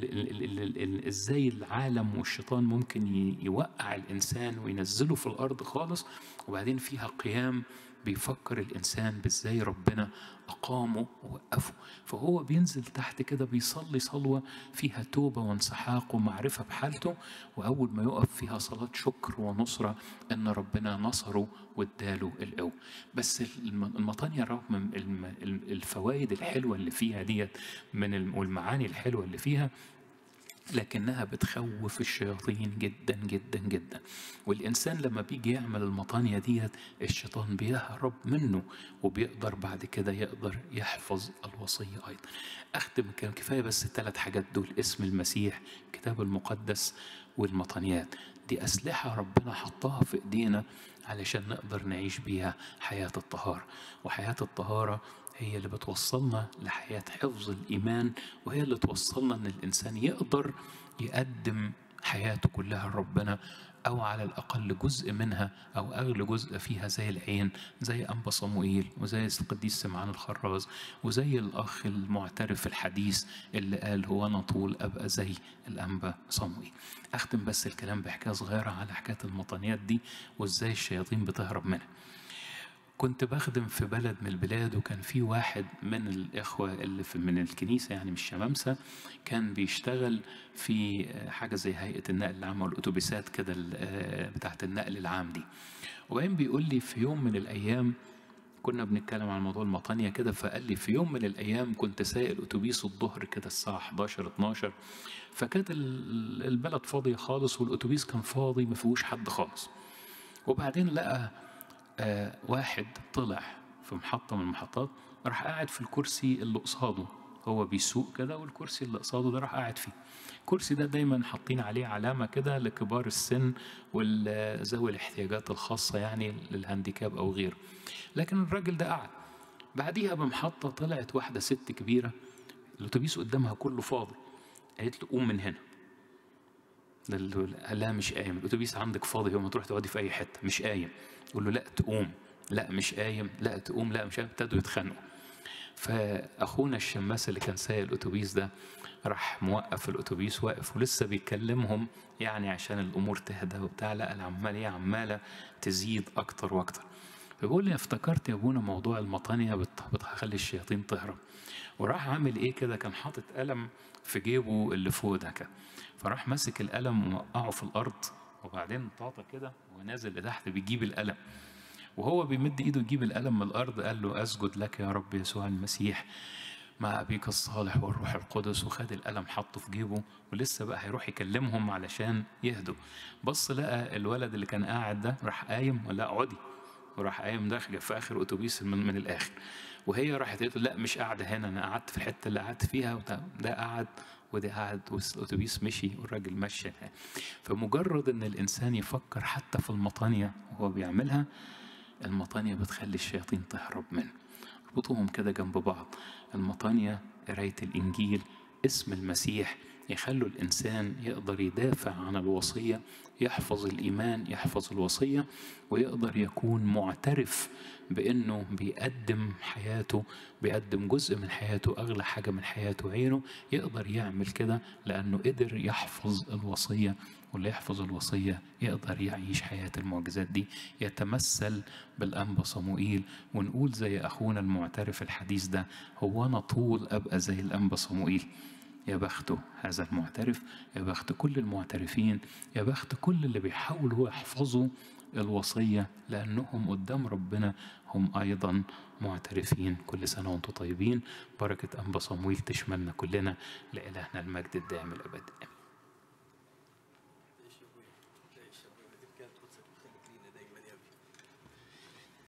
بإزاي العالم والشيطان ممكن يوقع الإنسان وينزله في الأرض خالص، وبعدين فيها قيام بيفكر الإنسان بإزاي ربنا أقامه ووقفه. فهو بينزل تحت كده بيصلي صلوة فيها توبة وانسحاق ومعرفة بحالته، وأول ما يقف فيها صلاة شكر ونصرة إن ربنا نصره واداله القوة. بس المطانية رغم الفوائد الحلوة اللي فيها ديت من والمعاني الحلوة اللي فيها، لكنها بتخوف الشياطين جدا جدا جدا. والإنسان لما بيجي يعمل المطانية ديت الشيطان بيهرب منه، وبيقدر بعد كده يقدر يحفظ الوصية أيضا. أختم، كان كفاية بس الثلاث حاجات دول: اسم المسيح، الكتاب المقدس، والمطانيات. دي أسلحة ربنا حطها في إيدينا علشان نقدر نعيش بيها حياة الطهارة. وحياة الطهارة هي اللي بتوصلنا لحياة حفظ الإيمان، وهي اللي توصلنا أن الإنسان يقدر يقدم حياته كلها لربنا، أو على الأقل جزء منها أو أغلى جزء فيها، زي العين، زي أنبا صموئيل، وزي القديس سمعان الخراز، وزي الأخ المعترف الحديث اللي قال هو أنا طول أبقى زي الأنبا صموئيل. أختم بس الكلام بحكاية صغيرة على حكاية المطانيات دي وإزاي الشياطين بتهرب منها. كنت بخدم في بلد من البلاد، وكان في واحد من الإخوة اللي في من الكنيسة يعني مش شمامسة، كان بيشتغل في حاجة زي هيئة النقل العام والأتوبيسات كده بتاعت النقل العام دي. وبعدين بيقول لي في يوم من الأيام كنا بنتكلم عن موضوع المطانية كده، فقال لي في يوم من الأيام كنت سايق الأتوبيس الظهر كده الساعة حداشر اتناشر، فكانت البلد فاضية خالص والأتوبيس كان فاضي ما فيهوش حد خالص. وبعدين لقى آه واحد طلع في محطة من المحطات، راح قاعد في الكرسي اللي قصاده، هو بيسوق كده والكرسي اللي قصاده ده راح قاعد فيه. الكرسي ده دايما حاطين عليه علامة كده لكبار السن والذوي الاحتياجات الخاصة يعني للهانديكاب أو غيره. لكن الراجل ده قاعد. بعديها بمحطة طلعت واحدة ست كبيرة، الأتوبيس قدامها كله فاضي، قالت له قوم من هنا. لا مش قايم، الأتوبيس عندك فاضي، هو ما تروح تقعدي في أي حتة، مش قايم. يقول له لا تقوم، لا مش قايم، لا تقوم، لا مش قايم. ابتدوا يتخانقوا. فأخونا الشماس اللي كان سايق الأتوبيس ده راح موقف الأتوبيس، واقف ولسه بيكلمهم يعني عشان الأمور تهدى وبتاع، لا العمالية عمالة تزيد أكتر وأكتر. فبيقول لي افتكرت يا ابونا موضوع المطانية بتخلي الشياطين تهرب. وراح عامل ايه كده، كان حاطط قلم في جيبه اللي فوق ده كده، فراح ماسك القلم ووقعه في الأرض، وبعدين طاطا كده ونازل لتحت بيجيب القلم، وهو بيمد ايده يجيب القلم من الأرض قال له أسجد لك يا رب يسوع المسيح مع أبيك الصالح والروح القدس، وخد القلم حطه في جيبه ولسه بقى هيروح يكلمهم علشان يهدوا. بص لقى الولد اللي كان قاعد ده راح قايم، ولا اقعدي، وراح قايم داخل في آخر أتوبيس من, من الآخر. وهي راحت قالت له لا مش قاعدة هنا، أنا قعدت في الحتة اللي قعدت فيها، وده ده قعد وده قعد، والأتوبيس مشي والراجل مشي. فمجرد إن الإنسان يفكر حتى في المطانية وهو بيعملها، المطانية بتخلي الشياطين تهرب منه. اربطوهم كده جنب بعض، المطانية، قراية الإنجيل، اسم المسيح، يخلوا الإنسان يقدر يدافع عن الوصية، يحفظ الإيمان، يحفظ الوصية، ويقدر يكون معترف بأنه بيقدم حياته، بيقدم جزء من حياته، أغلى حاجة من حياته عينه. يقدر يعمل كده لأنه قدر يحفظ الوصية، واللي يحفظ الوصية يقدر يعيش حياة المعجزات دي، يتمثل بالأنبا صموئيل. ونقول زي أخونا المعترف الحديث ده، هو أنا طول أبقى زي الأنبا صموئيل. يا بخته هذا المعترف، يا بخت كل المعترفين، يا بخت كل اللي بيحاولوا يحفظوا الوصية، لأنهم قدام ربنا هم أيضا معترفين. كل سنة وانتم طيبين. بركة أنبا صموئيل تشملنا كلنا، لإلهنا المجد الدائم الأبد.